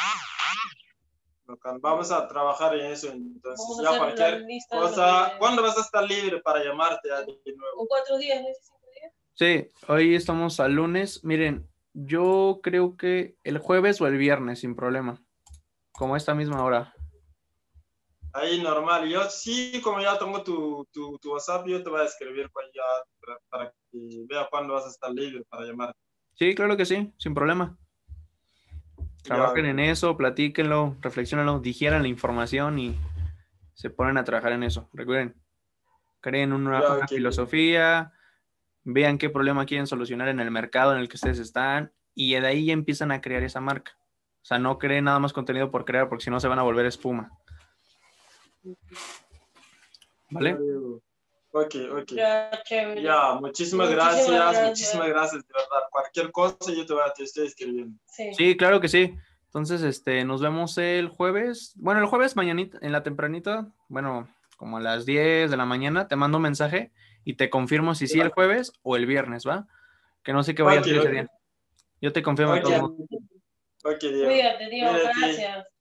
Bacán. Vamos a trabajar en eso entonces. Vamos a Ya hacer cualquier la lista cosa. de... ¿Cuándo vas a estar libre para llamarte de nuevo? En 4 días, ¿no? 5 días. Sí, hoy estamos al lunes. Miren, yo creo que el jueves o el viernes, sin problema. Como a esta misma hora. Ahí normal. Yo sí, como ya tengo tu WhatsApp, yo te voy a escribir para que vea cuándo vas a estar libre para llamar. Sí, claro que sí, sin problema. Ya, Trabajen en eso, platíquenlo, reflexionenlo, digieran la información y se ponen a trabajar en eso. Recuerden, creen ya, una ok. filosofía, vean qué problema quieren solucionar en el mercado en el que ustedes están y de ahí ya empiezan a crear esa marca. O sea, no creen nada más contenido por crear porque si no se van a volver espuma. Ya, ¿Vale? Diego. Ok, ok. Ya, chévere. Ya, muchísimas gracias, muchísimas gracias, de verdad. Cualquier cosa yo te estoy escribiendo. Sí. Sí, claro que sí. Entonces, nos vemos el jueves. Bueno, el jueves mañanita, en la tempranita, bueno, como a las 10 de la mañana, te mando un mensaje y te confirmo si sí el jueves o el viernes, ¿va? Que no sé qué vaya a Ok, hacer ese ok. día. Yo te confirmo de Ok, todos modos. ok, Diego. Cuídate, Dios, Cuídate. gracias.